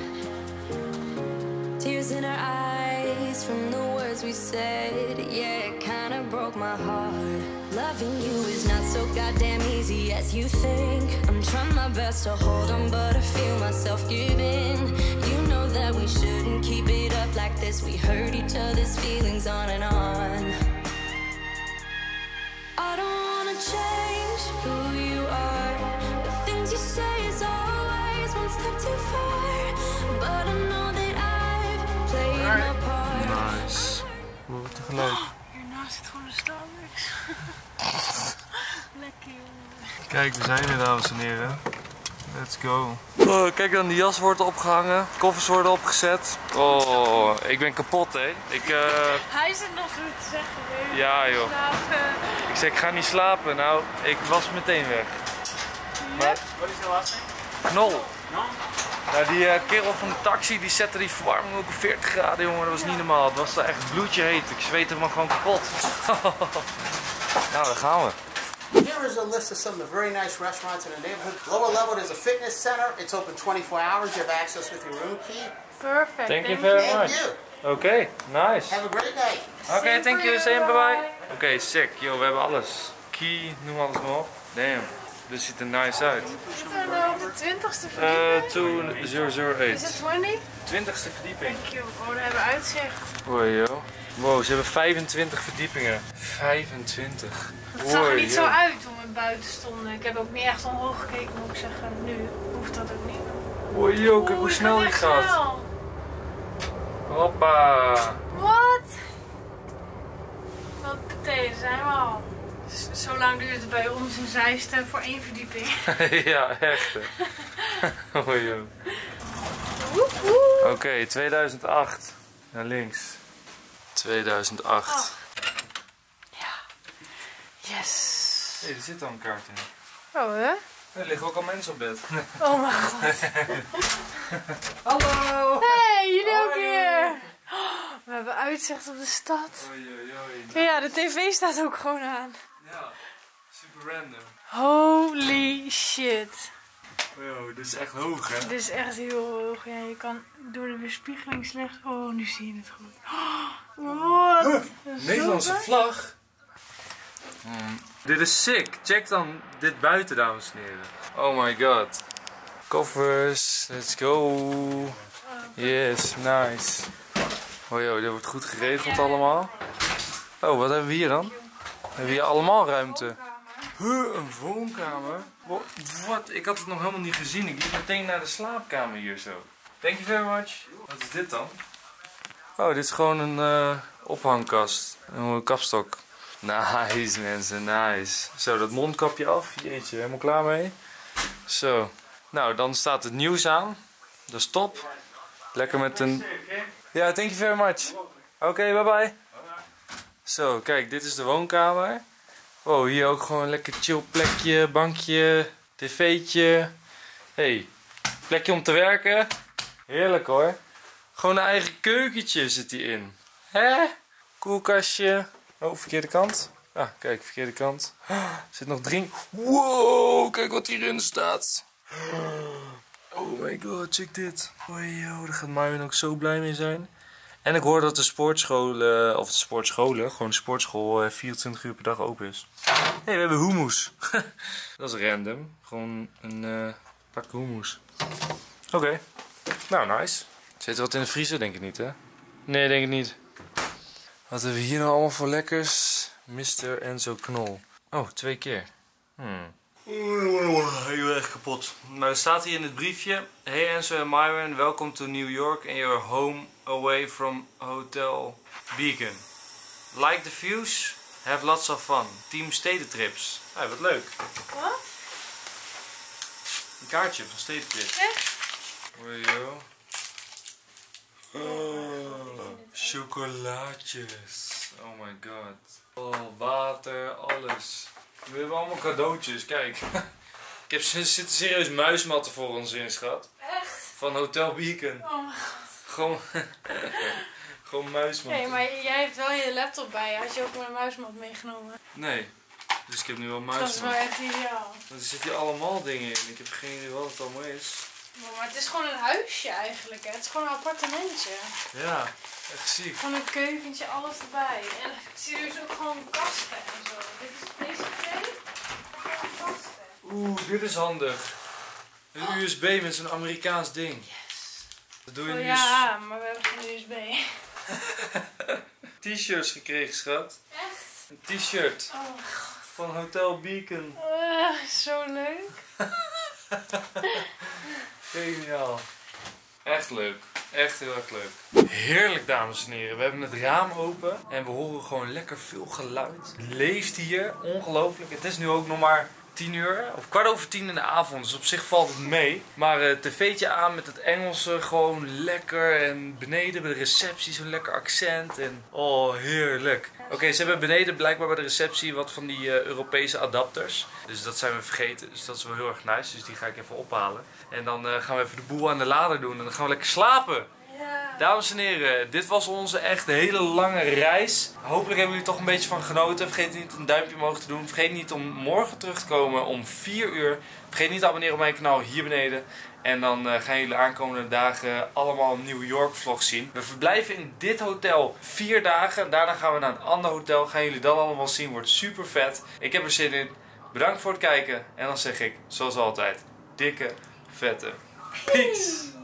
[SPEAKER 10] Tears in our eyes from the words we said. Yeah, it kinda broke my heart. Loving you is not so goddamn easy as you think. I'm trying my best to hold on, but I feel myself giving. You know that we shouldn't keep it up like this. We hurt each other's feelings on and on. I don't wanna change who you are. The things you say is always one step too far. But I know that I've played my part.
[SPEAKER 1] Nice. Wow, tegelijk.
[SPEAKER 3] Hiernaast zit gewoon een Starbucks. Lekker jongen.
[SPEAKER 1] Kijk, we zijn er dames en heren. Let's go. Oh, kijk dan, die jas wordt opgehangen. Koffers worden opgezet. Oh, ik ben kapot hè. Ik, uh...
[SPEAKER 3] Hij zit nog goed te zeggen. Weet je.
[SPEAKER 1] Ja joh.
[SPEAKER 3] Slapen.
[SPEAKER 1] Ik zei ik ga niet slapen. Nou, ik was meteen weg. Maar...
[SPEAKER 5] Wat is de laatste?
[SPEAKER 1] Knol. Nou, die uh, kerel van de taxi die zette die verwarming ook op veertig graden, jongen. Dat was niet normaal. Het was daar echt bloedje heet. Ik zweette me gewoon kapot. Nou, daar gaan we.
[SPEAKER 11] Here is a list of some of the very nice restaurants in the neighborhood. Lower level, there's a fitness center. It's open twenty-four hours. You have access with your room key.
[SPEAKER 3] Perfect.
[SPEAKER 1] Thank you very
[SPEAKER 11] Thank
[SPEAKER 1] much.
[SPEAKER 11] you.
[SPEAKER 1] Oké, okay, nice.
[SPEAKER 11] Have a great day.
[SPEAKER 1] Oké, okay, thank you.
[SPEAKER 3] you,
[SPEAKER 1] Same, bye bye.
[SPEAKER 3] bye.
[SPEAKER 1] Oké, okay, sick. Yo, we hebben alles. Key, noem alles maar op. Damn. Dit ziet er nice uit.
[SPEAKER 3] We zitten uh, op de twintigste
[SPEAKER 1] Eh,
[SPEAKER 3] verdieping.
[SPEAKER 1] tweeduizend
[SPEAKER 3] Is het
[SPEAKER 1] acht.
[SPEAKER 3] twintig?
[SPEAKER 1] twintigste verdieping.
[SPEAKER 3] Thank you. Oh, we hebben uitzicht.
[SPEAKER 1] Hoi joh. Wow, ze hebben vijfentwintig verdiepingen. vijfentwintig.
[SPEAKER 3] Het zag er
[SPEAKER 1] Hoi,
[SPEAKER 3] niet zo
[SPEAKER 1] joh.
[SPEAKER 3] uit hoor. buiten stonden. Ik heb ook niet echt omhoog gekeken, moet ik zeggen. Nu hoeft dat ook niet.
[SPEAKER 1] Oei, joh, kijk hoe snel die gaat.
[SPEAKER 3] Snel.
[SPEAKER 1] Hoppa.
[SPEAKER 3] Wat? Wat betekent zijn we al? Zo lang duurt het bij ons in Zeisten voor één verdieping.
[SPEAKER 1] Ja, echt. Oei, joh. Oké, okay, tweeduizend acht. Naar links. tweeduizend acht.
[SPEAKER 3] Oh. Ja. Yes.
[SPEAKER 1] Hé, hey, er zit al een kaart in.
[SPEAKER 3] Oh, hè?
[SPEAKER 1] Er liggen ook al mensen op bed.
[SPEAKER 3] Oh mijn god.
[SPEAKER 1] Hallo.
[SPEAKER 3] Hey, jullie ook weer. Oh, we hebben uitzicht op de stad.
[SPEAKER 1] Oei, oei, oei.
[SPEAKER 3] Ja, de tv staat ook gewoon aan.
[SPEAKER 1] Ja, super random.
[SPEAKER 3] Holy shit.
[SPEAKER 1] Wow, dit is echt hoog, hè?
[SPEAKER 3] Dit is echt heel hoog. Ja, je kan door de weerspiegeling slecht... Oh, nu zie je het goed. Oh, wat?
[SPEAKER 1] Nederlandse vlag. Hmm. Dit is sick. Check dan dit buiten, dames en heren. Oh my god. Koffers. Let's go. Yes, nice. Oh joh, dit wordt goed geregeld allemaal. Oh, wat hebben we hier dan? We hebben hier allemaal ruimte. Huh, een woonkamer? Wat? Ik had het nog helemaal niet gezien. Ik liep meteen naar de slaapkamer hier zo. Thank you very much. Wat is dit dan? Oh, dit is gewoon een uh, ophangkast. Een kapstok. Nice mensen, nice. Zo, dat mondkapje af. Jeetje, helemaal klaar mee. Zo. Nou, dan staat het nieuws aan. Dat is top. Lekker met een... Ja, thank you very much. Oké, okay, bye bye. Zo, kijk, dit is de woonkamer. Wow, hier ook gewoon een lekker chill plekje, bankje, tv'tje. Hey, plekje om te werken. Heerlijk hoor. Gewoon een eigen keukentje zit hierin. Hè? Koelkastje. Oh, verkeerde kant. Ah, kijk, verkeerde kant. Er zit nog drink. Wow, kijk wat hierin staat. Oh my god, check dit. Oh joh, daar gaat Marvin ook zo blij mee zijn. En ik hoor dat de sportscholen, of de sportscholen, gewoon de sportschool vierentwintig uur per dag open is. Hé, hey, we hebben hummus. Dat is random. Gewoon een uh, pak hummus. Oké. Okay. Nou, nice. Zit er wat in de vriezer? Denk ik niet, hè? Nee, denk ik niet. Wat hebben we hier nou allemaal voor lekkers? mister Enzo Knol. Oh, twee keer. Hmm. Heel erg kapot. Nou, er staat hier in het briefje: Hey Enzo en Myron, welcome to New York and your home away from Hotel Beacon. Like the views? Have lots of fun. Team Stedentrips. Hey, wat leuk.
[SPEAKER 3] Wat?
[SPEAKER 1] Een kaartje van Stedentrips.
[SPEAKER 3] Echt?
[SPEAKER 1] Hoi joh. Oh, chocolaatjes. Oh my god. Oh, water, alles. We hebben allemaal cadeautjes, kijk. Ik heb zitten serieus muismatten voor ons in, schat.
[SPEAKER 3] Echt?
[SPEAKER 1] Van Hotel Beacon.
[SPEAKER 3] Oh mijn god.
[SPEAKER 1] Gewoon, gewoon muismatten.
[SPEAKER 3] Nee, maar jij hebt wel je laptop bij je. Had je ook mijn muismat meegenomen?
[SPEAKER 1] Nee. Dus ik heb nu wel
[SPEAKER 3] Dat
[SPEAKER 1] muismat.
[SPEAKER 3] is wel echt ideaal.
[SPEAKER 1] Er zitten hier allemaal dingen in. Ik heb geen idee wat het allemaal is.
[SPEAKER 3] Maar het is gewoon een huisje eigenlijk, hè? Het is gewoon een appartementje.
[SPEAKER 1] Ja, echt ziek.
[SPEAKER 3] Gewoon een keukentje, alles erbij. En ik zie dus ook gewoon kasten en zo. Dit is deze twee. Gewoon kasten.
[SPEAKER 1] Oeh, dit is handig. Een U S B met zo'n Amerikaans ding.
[SPEAKER 3] Yes.
[SPEAKER 1] Dat doe je
[SPEAKER 3] Oh
[SPEAKER 1] nu.
[SPEAKER 3] ja, maar we hebben geen U S B.
[SPEAKER 1] T-shirts gekregen, schat.
[SPEAKER 3] Echt?
[SPEAKER 1] Een t-shirt.
[SPEAKER 3] Oh mijn god.
[SPEAKER 1] Van Hotel Beacon.
[SPEAKER 3] Uh, zo leuk.
[SPEAKER 1] Geniaal. Echt leuk. Echt heel erg leuk. Heerlijk, dames en heren. We hebben het raam open en we horen gewoon lekker veel geluid. Het leeft hier. Ongelooflijk. Het is nu ook nog maar tien uur. Of kwart over tien in de avond. Dus op zich valt het mee. Maar het tv'tje aan met het Engelse. Gewoon lekker. En beneden bij de receptie zo'n lekker accent. En oh, heerlijk. Oké, okay, ze hebben beneden blijkbaar bij de receptie wat van die uh, Europese adapters. Dus dat zijn we vergeten. Dus dat is wel heel erg nice. Dus die ga ik even ophalen. En dan uh, gaan we even de boel aan de lader doen. En dan gaan we lekker slapen. Ja. Dames en heren, dit was onze echt hele lange reis. Hopelijk hebben jullie toch een beetje van genoten. Vergeet niet een duimpje omhoog te doen. Vergeet niet om morgen terug te komen om vier uur. Vergeet niet te abonneren op mijn kanaal hier beneden. En dan uh, gaan jullie aankomende dagen allemaal New York vlogs zien. We verblijven in dit hotel vier dagen. Daarna gaan we naar een ander hotel. Gaan jullie dat allemaal zien. Wordt super vet. Ik heb er zin in. Bedankt voor het kijken. En dan zeg ik, zoals altijd, dikke, vette peace.